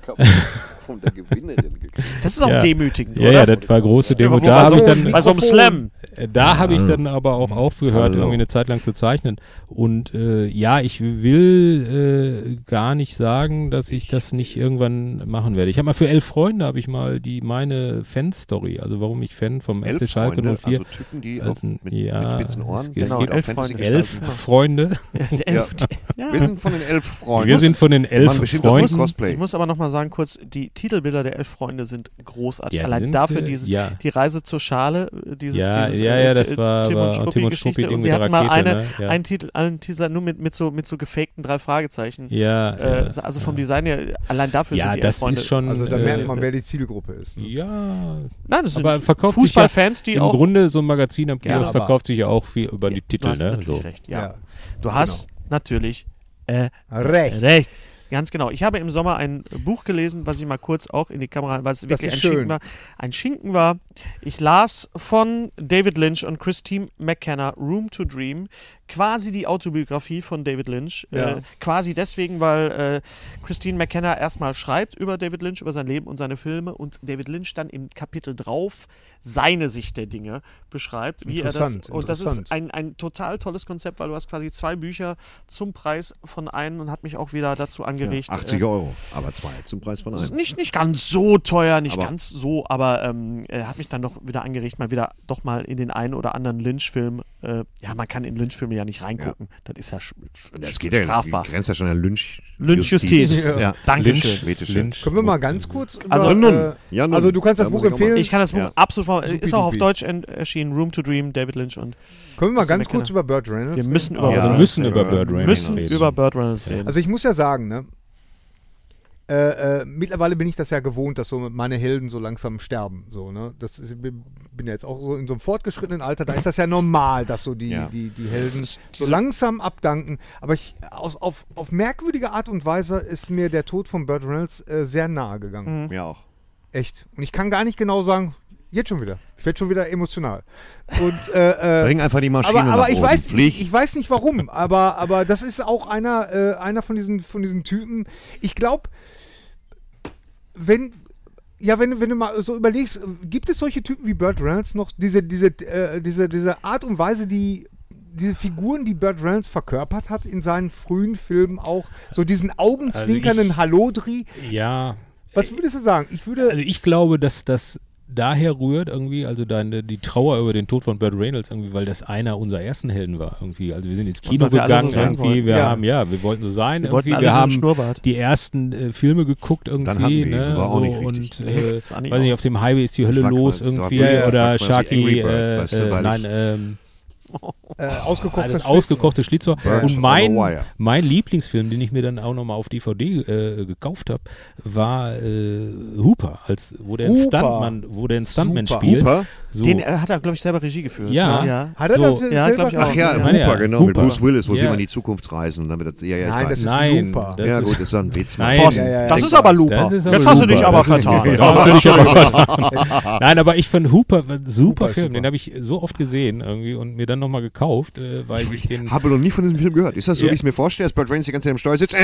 von der Gewinnerin gekriegt. Das ist auch demütigend, oder? Ja, das war große Demut. Da habe ich dann bei so einem Slam. Da habe ich dann aber auch aufgehört, irgendwie eine Zeit lang zu zeichnen. Und ich will gar nicht sagen, dass ich das nicht irgendwann machen werde. Ich habe mal für 11 Freunde habe ich mal meine Fan-Story, also warum ich Fan vom FC Schalke 04. Also Typen, die mit spitzen Ohren. Es gibt 11 Freunde. Wir sind von den 11 Freunden. Wir sind von den 11 Freunden. Ich muss aber noch mal sagen kurz, die Titelbilder der 11 Freunde sind großartig. Ja, Allein dafür die Reise zur Schale, das war Tim und Struppi und sie hatten mal einen Teaser nur mit so gefakten 3 Fragezeichen. Also vom Design her, allein dafür sind die 11 Freunde. Das ist schon, also da merkt man, wer die Zielgruppe ist. Ne? Ja. Nein, das sind Fußballfans, die im auch... Im Grunde so ein Magazin am Kiosk verkauft sich ja auch viel über die Titel. Du hast ne? natürlich recht, Du hast natürlich recht. Ganz genau. Ich habe im Sommer ein Buch gelesen, was ich mal kurz auch in die Kamera, weil es wirklich ein Schinken war. Ich las von David Lynch und Christine McKenna, Room to Dream, quasi die Autobiografie von David Lynch. Quasi deswegen, weil Christine McKenna erstmal schreibt über David Lynch, über sein Leben und seine Filme und David Lynch dann im Kapitel drauf seine Sicht der Dinge beschreibt, wie er das. Und das ist ein total tolles Konzept, weil du hast quasi 2 Bücher zum Preis von einem und hat mich auch wieder dazu angeregt. 80 Euro, aber 2 zum Preis von einem. Nicht ganz so teuer, aber hat mich dann doch wieder angeregt, doch mal in den einen oder anderen Lynch-Film. Man kann in Lynch-Filme ja nicht reingucken. Das ist ja das geht strafbar. Das grenzt ja schon an Lynch-Justiz. Ja. Dankeschön. Können wir mal ganz kurz also du kannst das Buch empfehlen. Ich kann das Buch absolut ist auch auf Deutsch erschienen, Room to Dream, David Lynch und können wir mal ganz kurz über Burt Reynolds reden? Wir müssen über Burt Reynolds reden. Also ich muss ja sagen, ne? Mittlerweile bin ich das ja gewohnt, dass so meine Helden so langsam sterben. So, ne? Ich bin ja jetzt auch so in so einem fortgeschrittenen Alter, da ist das ja normal, dass so die Helden so langsam abdanken. Aber auf merkwürdige Art und Weise ist mir der Tod von Burt Reynolds sehr nahe gegangen. Mir auch. Echt. Und ich kann gar nicht genau sagen, jetzt schon wieder. Ich werde schon wieder emotional. Und, bring einfach die Maschine nach aber oben. Ich weiß nicht warum, aber das ist auch einer von diesen Typen. Ich glaube, wenn du mal so überlegst, gibt es solche Typen wie Burt Reynolds noch, diese Art und Weise, diese Figuren, die Burt Reynolds verkörpert hat in seinen frühen Filmen auch, so diesen augenzwinkernden Hallodri. Ja. Was würdest du sagen? Ich glaube, dass das daher rührt irgendwie, also die Trauer über den Tod von Burt Reynolds irgendwie, weil das einer unserer ersten Helden war irgendwie. Also wir sind ins Kino gegangen irgendwie, wir wollten so sein irgendwie, wir haben die ersten Filme geguckt irgendwie, ne, war auch so, nicht und weiß nicht, auf dem Highway ist die Hölle los irgendwie oder Sharky, ausgekochte Schlitzohr. Und mein Lieblingsfilm, den ich mir dann auch nochmal auf DVD gekauft habe, war Hooper, wo der einen Stuntman spielt. So. Den hat er, glaube ich, selber Regie geführt. Ja. Hat er das? Ja, glaube ich auch. Ach ja, Hooper, genau, mit Bruce Willis, wo sie immer in die Zukunft reisen. Und dann wird das, Nein, das ist Looper. Ja gut, ist doch ein Witz. Das ist aber Looper. Jetzt hast du dich aber vertan. Nein, aber ich fand Hooper ein super Film. Den habe ich so oft gesehen irgendwie und mir dann nochmal gekauft, weil ich den... habe noch nie von diesem Film gehört. Ist das so, wie ich es mir vorstelle, dass Burt Reynolds die ganze Zeit im Steuer sitzt?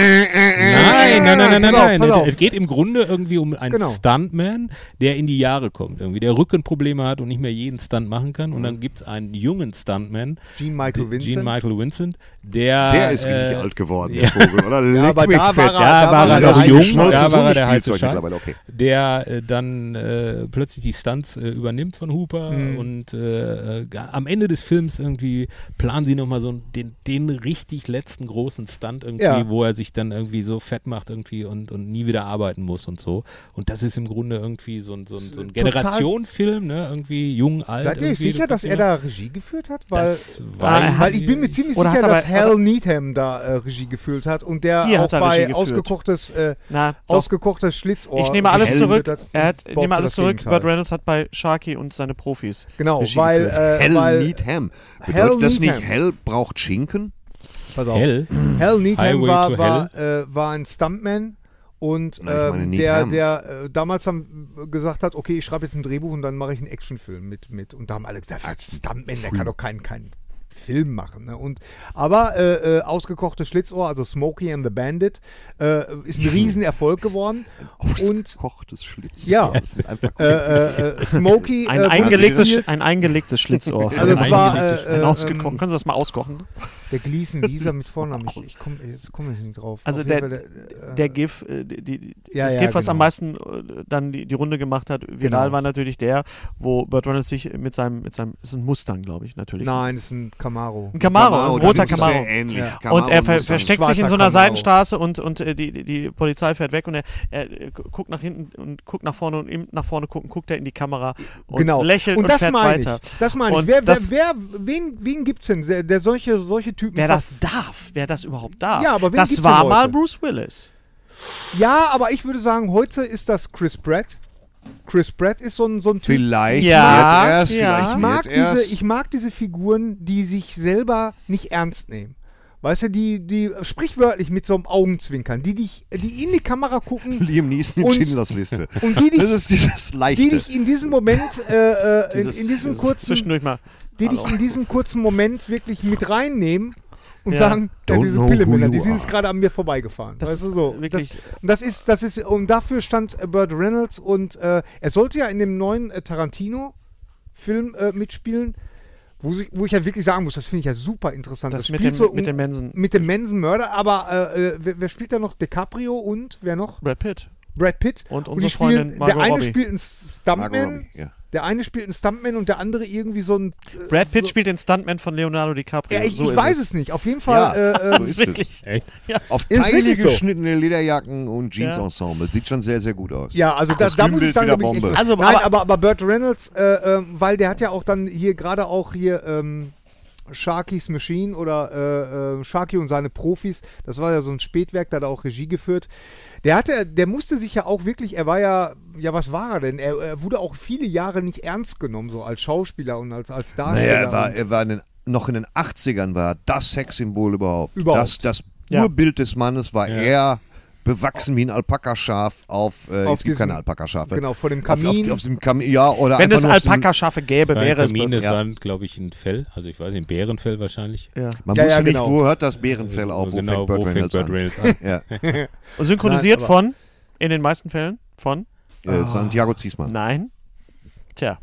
Nein. Es geht im Grunde irgendwie um einen Stuntman, der in die Jahre kommt. Irgendwie, der Rückenprobleme hat und nicht mehr jeden Stunt machen kann. Und dann gibt es einen jungen Stuntman, Gene Michael Vincent, der ist richtig alt geworden, der Vogel, oder? Ja, aber da war er noch jung, da war er der heiße Scheiß, der dann plötzlich die Stunts übernimmt von Hooper und am Ende des Films irgendwie planen sie nochmal so den richtig letzten großen Stunt irgendwie, wo er sich dann irgendwie so fett macht irgendwie und nie wieder arbeiten muss und so. Und das ist im Grunde irgendwie so ein Generationenfilm, ne? Irgendwie jung, alt. Seid ihr euch sicher, dass er da Regie geführt hat? Weil ich bin mir ziemlich sicher, dass Hal Needham da Regie geführt hat und der auch bei ausgekochtes Schlitzohr. Ich nehme alles zurück. Burt Reynolds hat bei Sharky und seine Profis Regie weil Hal Needham. Bedeutet das nicht, Hal braucht Schinken? Pass auf. Hal Needham war ein Stuntman. Und der damals gesagt hat, okay, ich schreibe jetzt ein Drehbuch und dann mache ich einen Actionfilm mit. Und da haben alle gesagt, Stuntman, der kann doch keinen Film machen. Ne? Aber ausgekochtes Schlitzohr, also Smokey and the Bandit, ist ein Riesenerfolg geworden. Ausgekochtes Schlitzohr. Ja. Smokey. Ein eingelegtes Schlitzohr. Also es war ausgekocht. Können Sie das mal auskochen? Der Gleason Lisa mit Vornamen. Jetzt komme ich nicht drauf. Also der GIF, das GIF, was am meisten dann die Runde gemacht hat, viral war natürlich der, wo Burt Reynolds sich mit seinem ist ein Mustang, glaube ich, natürlich. Nein, das ist ein Camaro. Ein roter Camaro. Und er versteckt sich in so einer Seitenstraße und die Polizei fährt weg und er guckt nach hinten und guckt nach vorne und ihm nach vorne guckt er in die Kamera und lächelt und fährt weiter. Das meine ich. Wen gibt's denn, der solche Typen... Wer das überhaupt darf. Ja, aber das war mal Bruce Willis. Ja, aber ich würde sagen, heute ist das Chris Pratt. Chris Pratt ist so ein Typ. Vielleicht Ich mag diese Figuren, die sich selber nicht ernst nehmen. Weißt du, die sprichwörtlich mit so einem Augenzwinkern, die in die Kamera gucken. Liam Neeson in Und- Schindlers Liste. Und die Das ist dieses Leichte. die dich in diesem Moment, in diesem kurzen, Zwischendurch mal. die dich in diesem kurzen Moment wirklich mit reinnehmen und Ja. sagen, Don't diese know Pillemänner, who die you sind are. jetzt gerade an mir vorbeigefahren. Das weißt du ist so. wirklich- Und dafür stand Burt Reynolds und er sollte ja in dem neuen Tarantino-Film mitspielen, wo ich ja wirklich sagen muss, das finde ich ja super interessant. Das mit spielt dem, mit dem Mensen. mit dem Mensenmörder, aber wer spielt da noch? DiCaprio und wer noch? Brad Pitt. Brad Pitt. Und die unsere spielen, Freundin Margot der eine Robbie. spielt einen Margot Stuntman, Robbie, ja. der eine spielt einen Stuntman und der andere irgendwie so ein Brad Pitt so, spielt den Stuntman von Leonardo DiCaprio. ja, ich so ist weiß es nicht. Auf jeden Fall Ja, so ist ist wirklich. es. Echt? Auf Ist Teile wirklich so. geschnittene Lederjacken und Jeans-Ensemble. Sieht schon sehr, sehr gut aus. ja, also da muss ich Kostümbild sagen, wieder da bin ich Bombe. echt, Also, nein, aber- aber Burt Reynolds, weil der hat ja auch dann hier gerade auch hier Sharky's Machine oder Sharky und seine Profis, das war ja so ein Spätwerk, da hat er auch Regie geführt. Der musste sich ja auch wirklich, er war ja, was war er denn? Er wurde auch viele Jahre nicht ernst genommen, so als Schauspieler und als Darsteller. Naja, er war noch in den 80ern war das Sexsymbol überhaupt. Überhaupt. Das Ja. Urbild des Mannes war er bewachsen wie ein Alpakaschaf auf Auf es gibt keine diesem- Alpakaschafe. Genau, vor dem Kamin. Auf dem Kamin, ja, oder Wenn einfach es nur auf so einem- Alpaka-Schafe gäbe, Das war wäre ein es. Kamin, das ja. war, glaube ich, ein Fell. Also ich weiß nicht, ein Bärenfell wahrscheinlich. Ja. Man Ja, wusste ja, nicht, genau. wo hört das Bärenfell auf, wo genau, fängt Burt Reynolds Burt an. Reynolds an. Ja. Und synchronisiert Nein, aber- von, in den meisten Fällen, von? Santiago Ziesmann. Nein. Tja.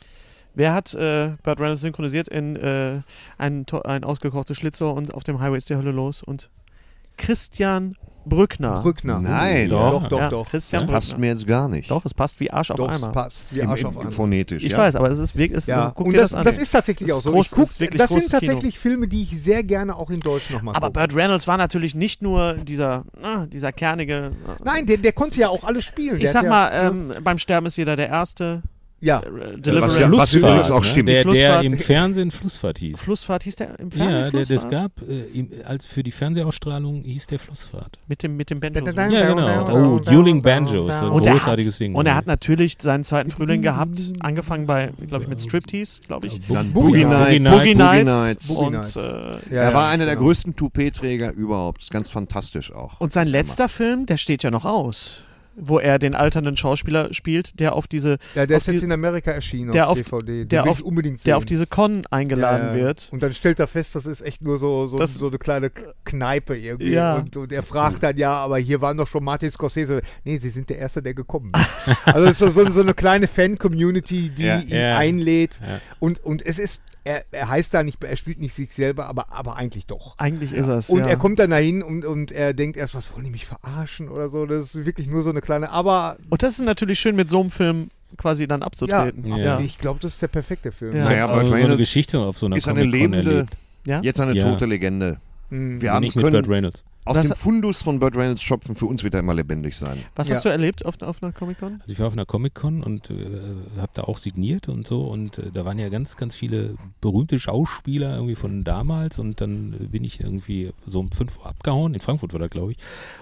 Wer hat Burt Reynolds synchronisiert in ein ausgekochtes Schlitzohr und auf dem Highway ist die Hölle los? Und Christian Brückner. Brückner. Nein. Doch, Ja. doch. Christian Das passt Brückner. mir jetzt gar nicht. Doch, es passt wie Arsch auf Doch, es Eimer. passt wie Arsch auf einmal. Phonetisch, Ich ja. weiß, aber es ist wirklich. Ja, guck und dir das an. ist tatsächlich Das auch ist so. groß- Ich guck, das ist wirklich das sind großes Kino. tatsächlich Filme, die ich sehr gerne auch in Deutsch nochmal Aber gucke. Burt Reynolds war natürlich nicht nur dieser kernige. Nein, der konnte ja auch alles spielen. Ich Der sag hat ja, mal, beim Sterben ist jeder der Erste. ja. Deliverance. was übrigens auch stimmt. Der Flussfahrt. im Fernsehen Flussfahrt hieß. Flussfahrt hieß der im Ja, Fernsehen? das Flussfahrt? gab, als für die Fernsehausstrahlung hieß der Flussfahrt. Mit dem Banjo. Da- Ja, genau. Oh, Dueling Banjos, ein Und er großartiges Ding. Und er hat natürlich seinen zweiten Frühling gehabt, angefangen bei, glaube ich, mit Striptease, glaube ich. Dann Boogie Boogie Nights. Nights. Boogie Nights. Boogie Und, Nights. äh, Ja, Er war einer der genau. größten Toupet-Träger überhaupt. Das ist ganz fantastisch auch. und sein Was er letzter Film, der steht ja noch aus, wo er den alternden Schauspieler spielt, der auf diese, Ja, der auf ist jetzt die- in Amerika erschienen der auf auf- DVD. der Den will auf- ich unbedingt sehen. der auf diese Con eingeladen Ja, ja. wird. Und dann stellt er fest, das ist echt nur so Das- eine kleine Kneipe irgendwie. Ja. Und er fragt dann, ja, aber hier waren doch schon Martin Scorsese. Nee, sie sind der Erste, der gekommen ist. Also es ist so eine kleine Fan-Community, die Ja. ihn Ja. einlädt. Ja. Und es ist, er heißt da nicht, er spielt nicht sich selber, aber eigentlich doch. Eigentlich ist es. Und ja. er kommt dann dahin und er denkt erst, was wollen die mich verarschen oder so. Das ist wirklich nur so eine kleine, aber Und das ist natürlich schön, mit so einem Film quasi dann ja, abzutreten. Ja. ich glaube, das ist der perfekte Film. Ja. Naja, Also Burt so eine Reynolds Geschichte auf so einer ist eine Comic-Con lebende, erlebt. Ja? jetzt eine Ja. tote Legende. Mhm. Wir haben Nicht mit Burt können Reynolds. aus Was- dem Fundus von Burt Reynolds schöpfen. Für uns wird er immer lebendig sein. Was Ja. hast du erlebt auf einer Comic-Con? Also ich war auf einer Comic-Con und habe da auch signiert und so und da waren ja ganz, ganz viele berühmte Schauspieler irgendwie von damals und dann bin ich irgendwie so um 5 Uhr abgehauen, in Frankfurt war das, glaube ich,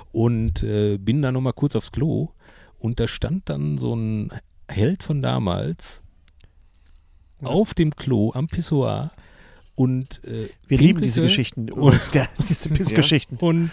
und bin dann nochmal kurz aufs Klo und da stand dann so ein Held von damals auf dem Klo am Pissoir und Wir lieben diese pinkelte Geschichten. Übrigens, gell? Diese Pissgeschichten. und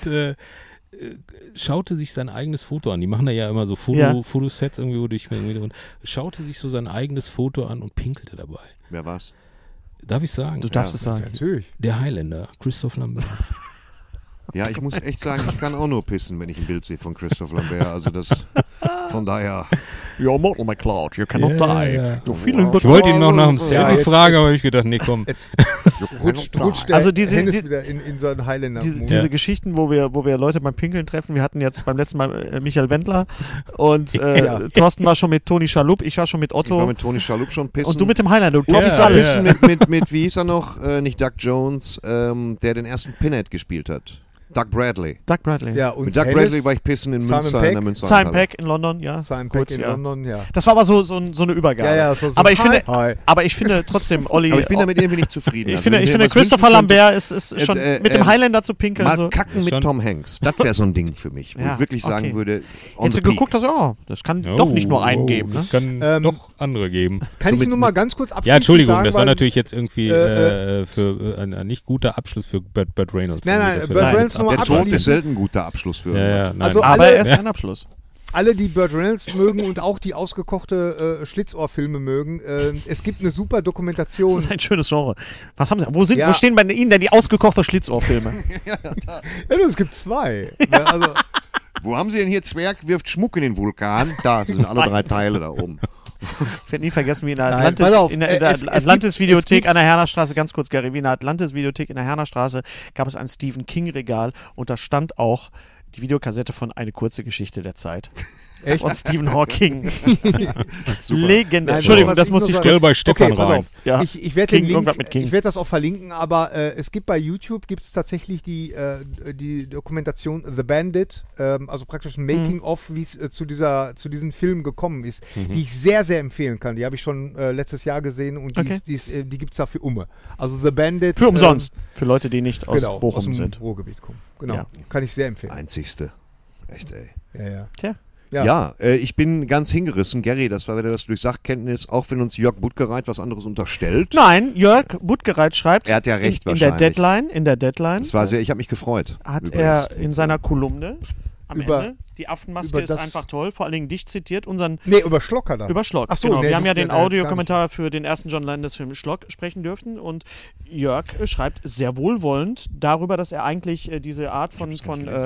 schaute sich sein eigenes Foto an. Die machen da ja immer so Ja. Fotosets irgendwie, wo ich mir irgendwie und schaute sich so sein eigenes Foto an und pinkelte dabei. Wer war's? Darf ich sagen? Du darfst es sagen. Natürlich. Der Highlander, Christoph Lambert. Ja, ich muss echt sagen, ich kann auch nur pissen, wenn ich ein Bild sehe von Christoph Lambert. Also das, von daher. You're mortal, McCloud. You cannot Ja, die. ja. You're feeling the Ich wollte ihn noch nach dem Ja, Selfie jetzt- fragen, aber ich gedacht, nee, komm. Jetzt rutscht der Also diese- Hennes die- wieder in so einen Highlander. Diese Geschichten, wo wir Leute beim Pinkeln treffen. Wir hatten jetzt beim letzten Mal Michael Wendler und Ja. Thorsten war schon mit Toni Schalup, ich war schon mit Ich war Otto mit Toni Schalup schon pissen. und du mit dem Highlander. Du Ja, toppst war alles. pissen mit, wie hieß er noch? Nicht Doug Jones, der den ersten Pinhead gespielt hat. Doug Bradley. Doug Bradley. Ja, und Mit Doug Tennis, Bradley war ich pissen in Simon Münster. Peck. In der Münster Simon Peck in London, ja. Simon Kurz, Peck in ja. London, ja. Das war aber so eine Übergabe. Ja, ja, so aber ich finde, Hi. aber ich finde trotzdem, Olli. Aber ich bin damit irgendwie nicht zufrieden. Ich Also, finde, wenn ich mir finde was Christopher wünschen könnte, Lambert ist schon mit dem Highlander zu pinkeln. Mal So. kacken mit Schon. Tom Hanks. Das wäre so ein Ding für mich, wo Ja, ich wirklich sagen okay. würde, on Jetzt the du peak. geguckt hast, das kann doch nicht nur einen geben. Ne? Das kann doch andere geben. Kann ich nur mal ganz kurz abschließen? Ja, Entschuldigung, sagen, das war weil- natürlich jetzt irgendwie für ein nicht guter Abschluss für Burt Reynolds. Nein, nein, Das wir Burt da Reynolds jetzt nochmal Der Tod abschließen. ist selten ein guter Abschluss für Ja, ja, irgendwas. nein. Also Aber alle- er ist ein Abschluss. Alle, die Burt Reynolds mögen und auch die ausgekochte Schlitzohrfilme mögen, es gibt eine super Das Dokumentation. ist ein schönes Genre. Was haben Sie? Wo Ja. stehen bei Ihnen denn die ausgekochte Schlitzohrfilme? Ja, es gibt zwei. Ja, also, Wo haben Sie denn hier Zwerg wirft Schmuck in den Vulkan? Da, das sind alle 3 Teile da oben. Ich werde nie vergessen, wie in der Nein, Atlantis, pass auf, in der es Atlantis-Videothek gibt- an der Hernerstraße, ganz kurz, Gary, wie in der Atlantis-Videothek in der Hernerstraße gab es ein Stephen King-Regal und da stand auch die Videokassette von Eine kurze Geschichte der Zeit. echt? Von Stephen Hawking. Super. Legendär. Nein, Entschuldigung, was das ich muss nur ich sagen- Stell bei Stefan Okay, pass rein. auf. Ja. Ich werde King, den irgendwas Link, mit King. ich werde das auch verlinken, aber es gibt bei YouTube gibt's tatsächlich die Dokumentation The Bandit, also praktisch ein Making-of, wie es zu diesem Film gekommen ist, die ich sehr, sehr empfehlen kann. Die habe ich schon letztes Jahr gesehen und Okay. die gibt es da für Umme. Also The Bandit. Für umsonst. Für Leute, die nicht aus Genau, Bochum aus dem sind. Ruhrgebiet kommen. Genau, Ja. kann ich sehr empfehlen. Einzigste. Echt, ey. Ja, ja. Tja. Ja. Ja, ich bin ganz hingerissen. Gary, das war wieder das durch Sachkenntnis, auch wenn uns Jörg Buttgereit was anderes unterstellt. Nein, Jörg Buttgereit schreibt Er hat ja recht in der wahrscheinlich. Deadline Das war sehr, ich habe mich gefreut. hat übrigens. er in seiner Kolumne am Über- Ende, die Affenmaske über ist das- einfach toll, vor allen Dingen dich zitiert, unseren Nee, über Schlocker dann. über Schlock. Ach so, genau. nee, Wir haben ja das- den gar nicht. Audiokommentar für den ersten John Landis-Film Schlock sprechen dürfen und Jörg schreibt sehr wohlwollend darüber, dass er eigentlich diese Art von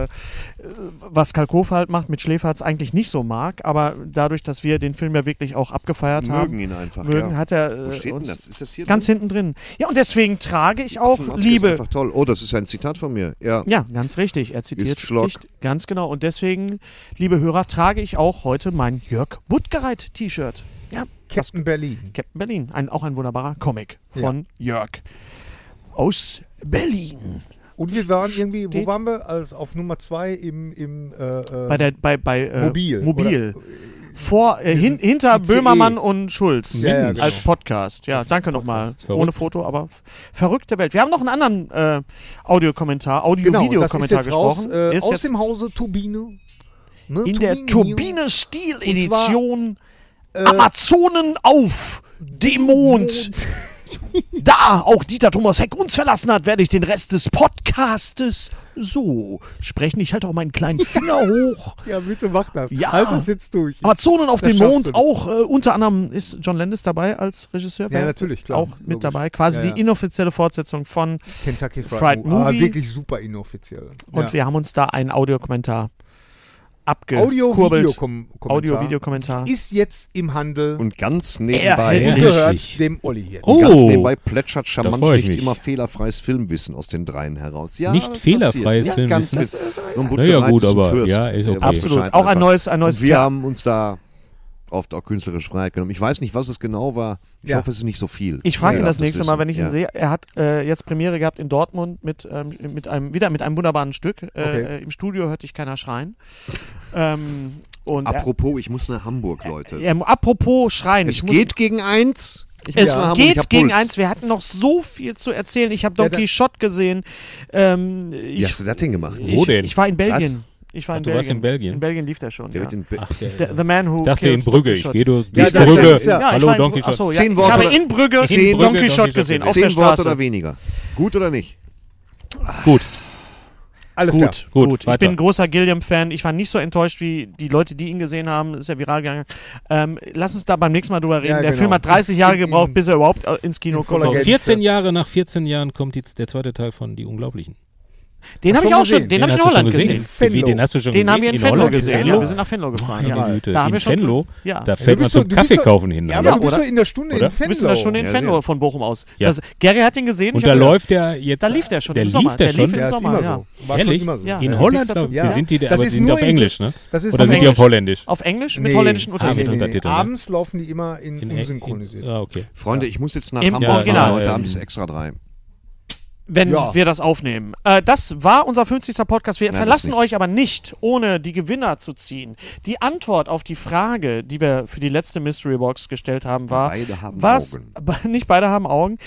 was Kalkofe halt macht mit Schläferz eigentlich nicht so mag, aber dadurch, dass wir den Film ja wirklich auch abgefeiert haben, Mögen ihn einfach. mögen, ja. hat er Wo steht denn uns das? Ist das hier ganz drin? hinten drin. Ja, und deswegen trage ich auch Affenmaske ist Liebe. einfach toll. Oh, das ist ein Zitat von mir. Ja. Ja, ganz richtig. Er zitiert Ist Schlock. dich ganz genau. Und deswegen, liebe Hörer, trage ich auch heute mein Jörg Buttgereit-T-Shirt. Ja, Captain Berlin. Captain Berlin. Auch ein wunderbarer Comic von Jörg. Aus Berlin. Und wir waren irgendwie, wo Steht- waren wir? Also auf Nummer 2 im Bei Mobil. Mobil. Oder- Hinter ICE. Böhmermann und Schulz Ja, ja, genau. als Podcast. Ja, danke nochmal. Verrückt. Ohne Foto, aber verrückte Welt. Wir haben noch einen anderen Audiokommentar, Genau, das ist Audio-Video-Kommentar jetzt raus, gesprochen. Ist aus jetzt dem Hause Turbine. Ne, in der Turbine. Turbine-Stil-Edition Amazonen auf dem Mond. Da auch Dieter Thomas Heck uns verlassen hat, werde ich den Rest des Podcastes so sprechen. Ich halte auch meinen kleinen Finger hoch. Ja, bitte mach das. Ja. Halt das jetzt durch. Amazonen auf Das dem schaffst Mond, du. auch unter anderem ist John Landis dabei als Regisseur. Ja, natürlich, klar. Auch mit Logisch. dabei. Quasi Ja, ja. die inoffizielle Fortsetzung von Kentucky Fried Fried Movie. Aber Movie. wirklich super inoffiziell. und ja. wir haben uns da einen Audiokommentar abgekurbelt. Audio-Video-Kommentar. Audio-Video-Kommentar. Ist jetzt im Handel Und ganz und nebenbei, Herrlich. gehört dem Olli jetzt. Oh. ganz nebenbei plätschert charmant freu ich nicht mich. immer fehlerfreies Filmwissen aus den Dreien heraus. Ja, Nicht das fehlerfreies passiert. Ja, ganz Filmwissen? mit- so ein Naja, gut, Buttgereit ist ein aber Fürst. ja, ist Der okay. weiß Absolut. Bescheid Auch ein einfach. neues Und wir Thema. haben uns da oft auch künstlerische Freiheit genommen. Ich weiß nicht, was es genau war. Ich Ja. hoffe, es ist nicht so viel. Ich frage ihn darf das nächste Mal, wissen. wenn ich ihn Ja. sehe. Er hat jetzt Premiere gehabt in Dortmund mit einem wunderbaren Stück. Okay. Im Studio hörte ich keiner schreien. Und Apropos, ich muss nach Hamburg, Leute. apropos schreien. Es geht gegen 1. Ich muss Es nach Hamburg, ich geht hab gegen Puls. 1. Wir hatten noch so viel zu erzählen. Ich habe Don Ja, da- Quixote gesehen. Wie hast du das denn gemacht? Wo denn? Ich war in Belgien. Ich war Ach, in du Belgien. warst in Belgien? In Belgien lief der schon. Der Ja. wird in Be- Ach, The Man Who ich dachte in Killed Don Brügge. Ich Quixote. gehe durch Ja, die das Brügge. ist ja- Ja, Hallo, ich war Don in, Quixote. achso, ja. 10 Ich Worte habe oder- in Brügge 10 Don Worte Quixote gesehen. Auf der 10 Worte Straße. oder weniger. Gut oder nicht? Gut, Alles klar. gut, Ich weiter. bin ein großer Gilliam-Fan. Ich war nicht so enttäuscht wie die Leute, die ihn gesehen haben. Ist ja viral gegangen. Lass uns da beim nächsten Mal drüber reden. Ja, Der genau. Film hat 30 Jahre In- gebraucht, bis er überhaupt ins Kino in voller kommt. Gänze. 14 Jahre nach 14 Jahren kommt jetzt der zweite Teil von Die Unglaublichen. Den habe ich schon auch schon. gesehen. Den habe ich in hast du schon Holland gesehen. Wie, den hast du schon Den gesehen? haben wir in Venlo Holland? gesehen. Venlo? Ja, wir sind nach Venlo gefahren. Meine Ja. Güte, Da haben wir in schon. Venlo? Ja. Da fällt man bist zum du bist Kaffee doch- kaufen hin. Ja, hallo? aber du bist oder? doch in der Stunde Oder? in Du bist in der Stunde in Ja, Venlo sehr. von Bochum aus. Ja. Gary hat den gesehen. Und ich da hab läuft der jetzt. Da lief der schon Der im Sommer. lief der Der schon? lief im Ja, ist Sommer, immer ja. so. War Ehrlich? schon immer so. Ja. In Ja. Holland, Pixar- glaub, Ja. sind die, Das aber ist die sind nur auf in- Englisch, ne? Das ist Oder auf sind die Englisch. auf Holländisch? Auf Englisch mit Nee. holländischen Nee, Untertiteln. nee, nee. Untertitel, ne? Abends laufen die immer in unsynchronisiert. Ah, okay. Freunde, ich muss jetzt nach Im Hamburg Original. fahren. Heute Ja, Abend ist extra 3. wenn wir das aufnehmen. Das war unser 50. Podcast. Wir verlassen euch aber nicht, ohne die Gewinner zu ziehen. Die Antwort auf die Frage, die wir für die letzte Mystery Box gestellt haben, war... Beide haben Augen. Nicht beide haben Augen.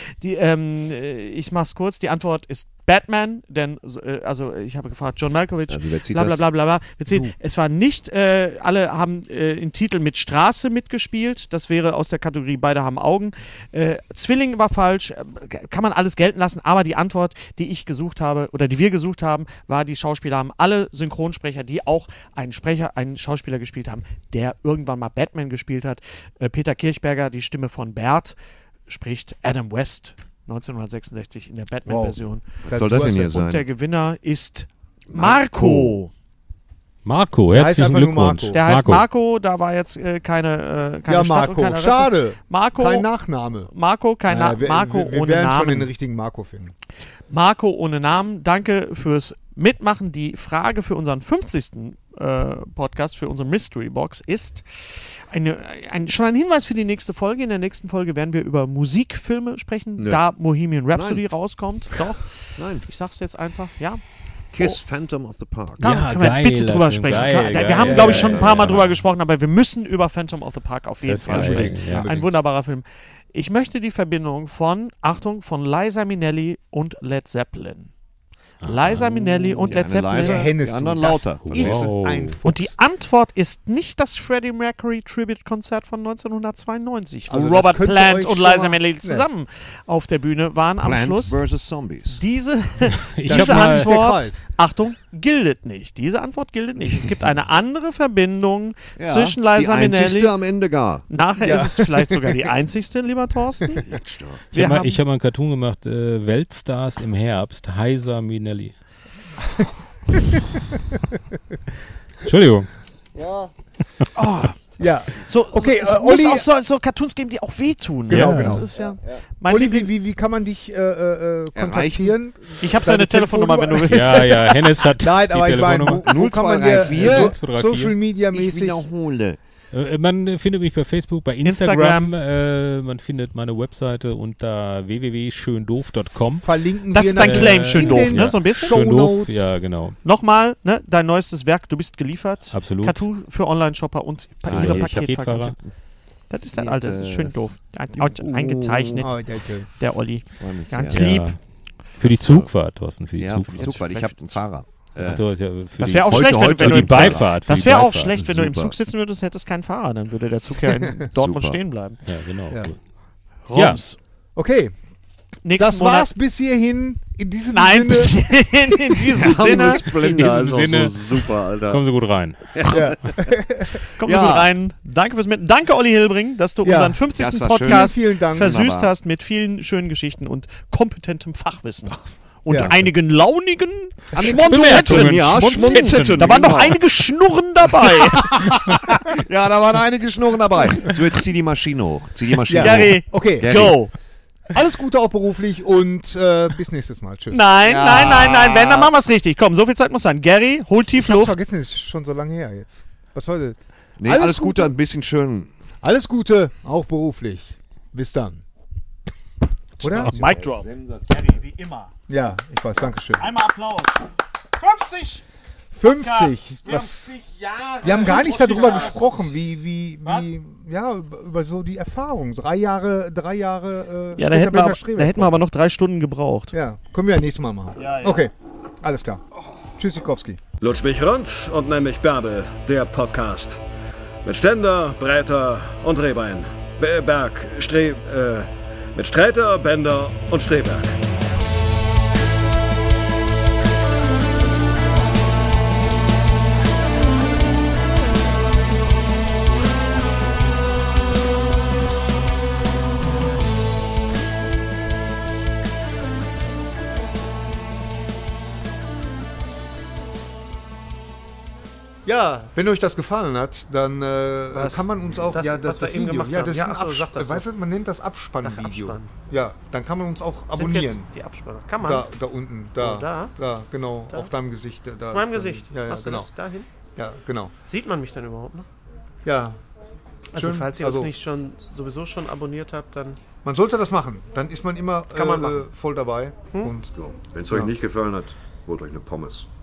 Ich mach's kurz. Die Antwort ist Batman, denn, ich habe gefragt, John Malkovich, blablabla. Es war nicht, alle haben in Titel mit Straße mitgespielt. Das wäre aus der Kategorie beide haben Augen. Zwilling war falsch. Kann man alles gelten lassen, aber die Antwort, die ich gesucht habe, oder die wir gesucht haben, war, die Schauspieler haben alle Synchronsprecher, die auch einen Schauspieler gespielt haben, der irgendwann mal Batman gespielt hat. Peter Kirchberger, die Stimme von Bert, spricht Adam West 1966 in der Batman-Version. Was soll das denn hier sein? Und der Gewinner ist Marco. Marco, herzlichen Glückwunsch. Der heißt Marco, da war jetzt keine Stadt Marco. und keine Adresse. Schade. Marco, kein Nachname. Marco, Marco ohne wir werden Namen. schon den richtigen Marco finden. Marco ohne Namen, danke fürs Mitmachen. Die Frage für unseren 50. Podcast, für unsere Mystery Box ist schon ein Hinweis für die nächste Folge. In der nächsten Folge werden wir über Musikfilme sprechen, da Bohemian Rhapsody rauskommt. Doch. Nein. Ich sag's jetzt einfach, ja. Kiss Phantom of the Park. Da können wir bitte drüber sprechen. Wir haben, glaube ich, schon ein paar Mal drüber gesprochen, aber wir müssen über Phantom of the Park auf jeden Fall sprechen. Ja. Ein wunderbarer Film. Ich möchte die Verbindung von Liza Minnelli und Led Zeppelin. Liza Minnelli und Led Zeppelin. Die anderen lauter. Und die Antwort ist nicht das Freddie Mercury Tribute-Konzert von 1992, wo Also Robert Plant und Liza Minnelli zusammen auf der Bühne waren am Schluss. Plant vs. Zombies. Diese Antwort, Achtung, gilt nicht. Diese Antwort gilt nicht. Es gibt eine andere Verbindung zwischen Liza Minnelli. Die einzigste am Ende gar. Nachher ist es vielleicht sogar die einzigste, lieber Thorsten. Ich habe mal einen Cartoon gemacht, Weltstars im Herbst, Heiser Minnelli. Entschuldigung. Ja. So, okay, es muss auch so Cartoons geben, die auch wehtun. Genau, ne? genau. Das ist Olli, wie kann man dich kontaktieren? Ich habe seine Telefonnummer, wenn du willst. Ja, Hennes hat Nein, aber die ich meine, Telefonnummer. wo kann man dir 0234. Social Media mäßig? wiederhole. Man findet mich bei Facebook, bei Instagram. Man findet meine Webseite unter www.schöndoof.com. Verlinken Das wir ist dein natürlich Claim, schön doof, ne? So ein bisschen. Schöndoof, ja, genau. Nochmal, ne? Dein neuestes Werk, du bist geliefert. Absolut. Tattoo für Online-Shopper und ihre Paketfahrer. Paketfahrer. Das ist ein altes, das ist schön doof. Eingezeichnet, der Olli. Ganz Ja. lieb. Für die Zugfahrt, Thorsten, für die Ja, für die Zugfahrt. Zugfahrt. Ich habe einen Fahrer. Also, ja, für Das die- wäre auch schlecht, wenn für du die im Beifahrt. für Das die wäre auch Beifahrt. schlecht, wenn du im Super. Zug sitzen würdest, hättest keinen Fahrer. Dann würde der Zug ja in Dortmund Super. stehen bleiben. Ja, genau. Ja. Roms. Okay, Nächsten das Monat. war's bis hierhin. In diesem Nein, Sinne. in diesem Sinne. In diesem Sinne. super, Alter. Kommen Sie gut rein. Ja. Kommen Sie gut rein. Danke fürs Mit. Danke, Olli Hilbring, dass du Ja, unseren 50. das war Podcast Vielen Dank. versüßt Wunderbar. hast mit vielen schönen Geschichten und kompetentem Fachwissen. Und Ja. einigen launigen Bemerkungen. Schmonzetten. Ja, Schmonzetten. Da waren noch Genau. einige Schnurren dabei. Ja, da waren einige Schnurren dabei. So, jetzt zieh die Maschine hoch. Zieh die Maschine Ja. hoch. Gary, Okay, Gary. go. alles Gute auch beruflich und bis nächstes Mal. Tschüss. Nein, Ja. nein. Wenn, dann machen wir es richtig. Komm, so viel Zeit muss sein. Gary, hol tief Ich hab's Luft. vergessen, das ist schon so lange her jetzt. Was war das? Nee, Alles alles Gute. Gute, ein bisschen schön. Alles Gute, auch beruflich. Bis dann. Oder? Mic drop. Gary, wie immer. Ja, ich weiß, Dankeschön. Einmal Applaus. 50 50. Was, 50 Jahre. wir haben gar nicht darüber gesprochen, wie ja, über so die Erfahrung. 3 Jahre, Ja, da hätten wir aber noch 3 Stunden gebraucht. Ja, können wir ja nächstes Mal machen. Ja. Okay, alles klar. Tschüssikowski. Lutsch mich rund und nenn mich Bärbel, der Podcast. Mit Ständer, Breiter und Rehbein. Mit Sträter, Bender und Streberg. Ja, wenn euch das gefallen hat, dann kann man uns auch Das, was wir eben gemacht haben. das Ja, ist ein achso, sag das weißt doch. du, man nennt das Abspannvideo. Abspann. Ja, dann kann man uns auch Sind abonnieren. jetzt die Abspanner. Kann man? Da unten, da, Oh, da? genau, Da? auf deinem Gesicht. Da, Auf meinem Gesicht. Ja, Machst du genau. das dahin? Ja, genau. Sieht man mich dann überhaupt noch? Ja. Also Schön, falls ihr also- uns nicht sowieso schon abonniert habt, dann Man sollte das machen. Dann ist man immer voll dabei. Hm? Und So. Wenn es euch nicht gefallen hat, holt euch eine Pommes.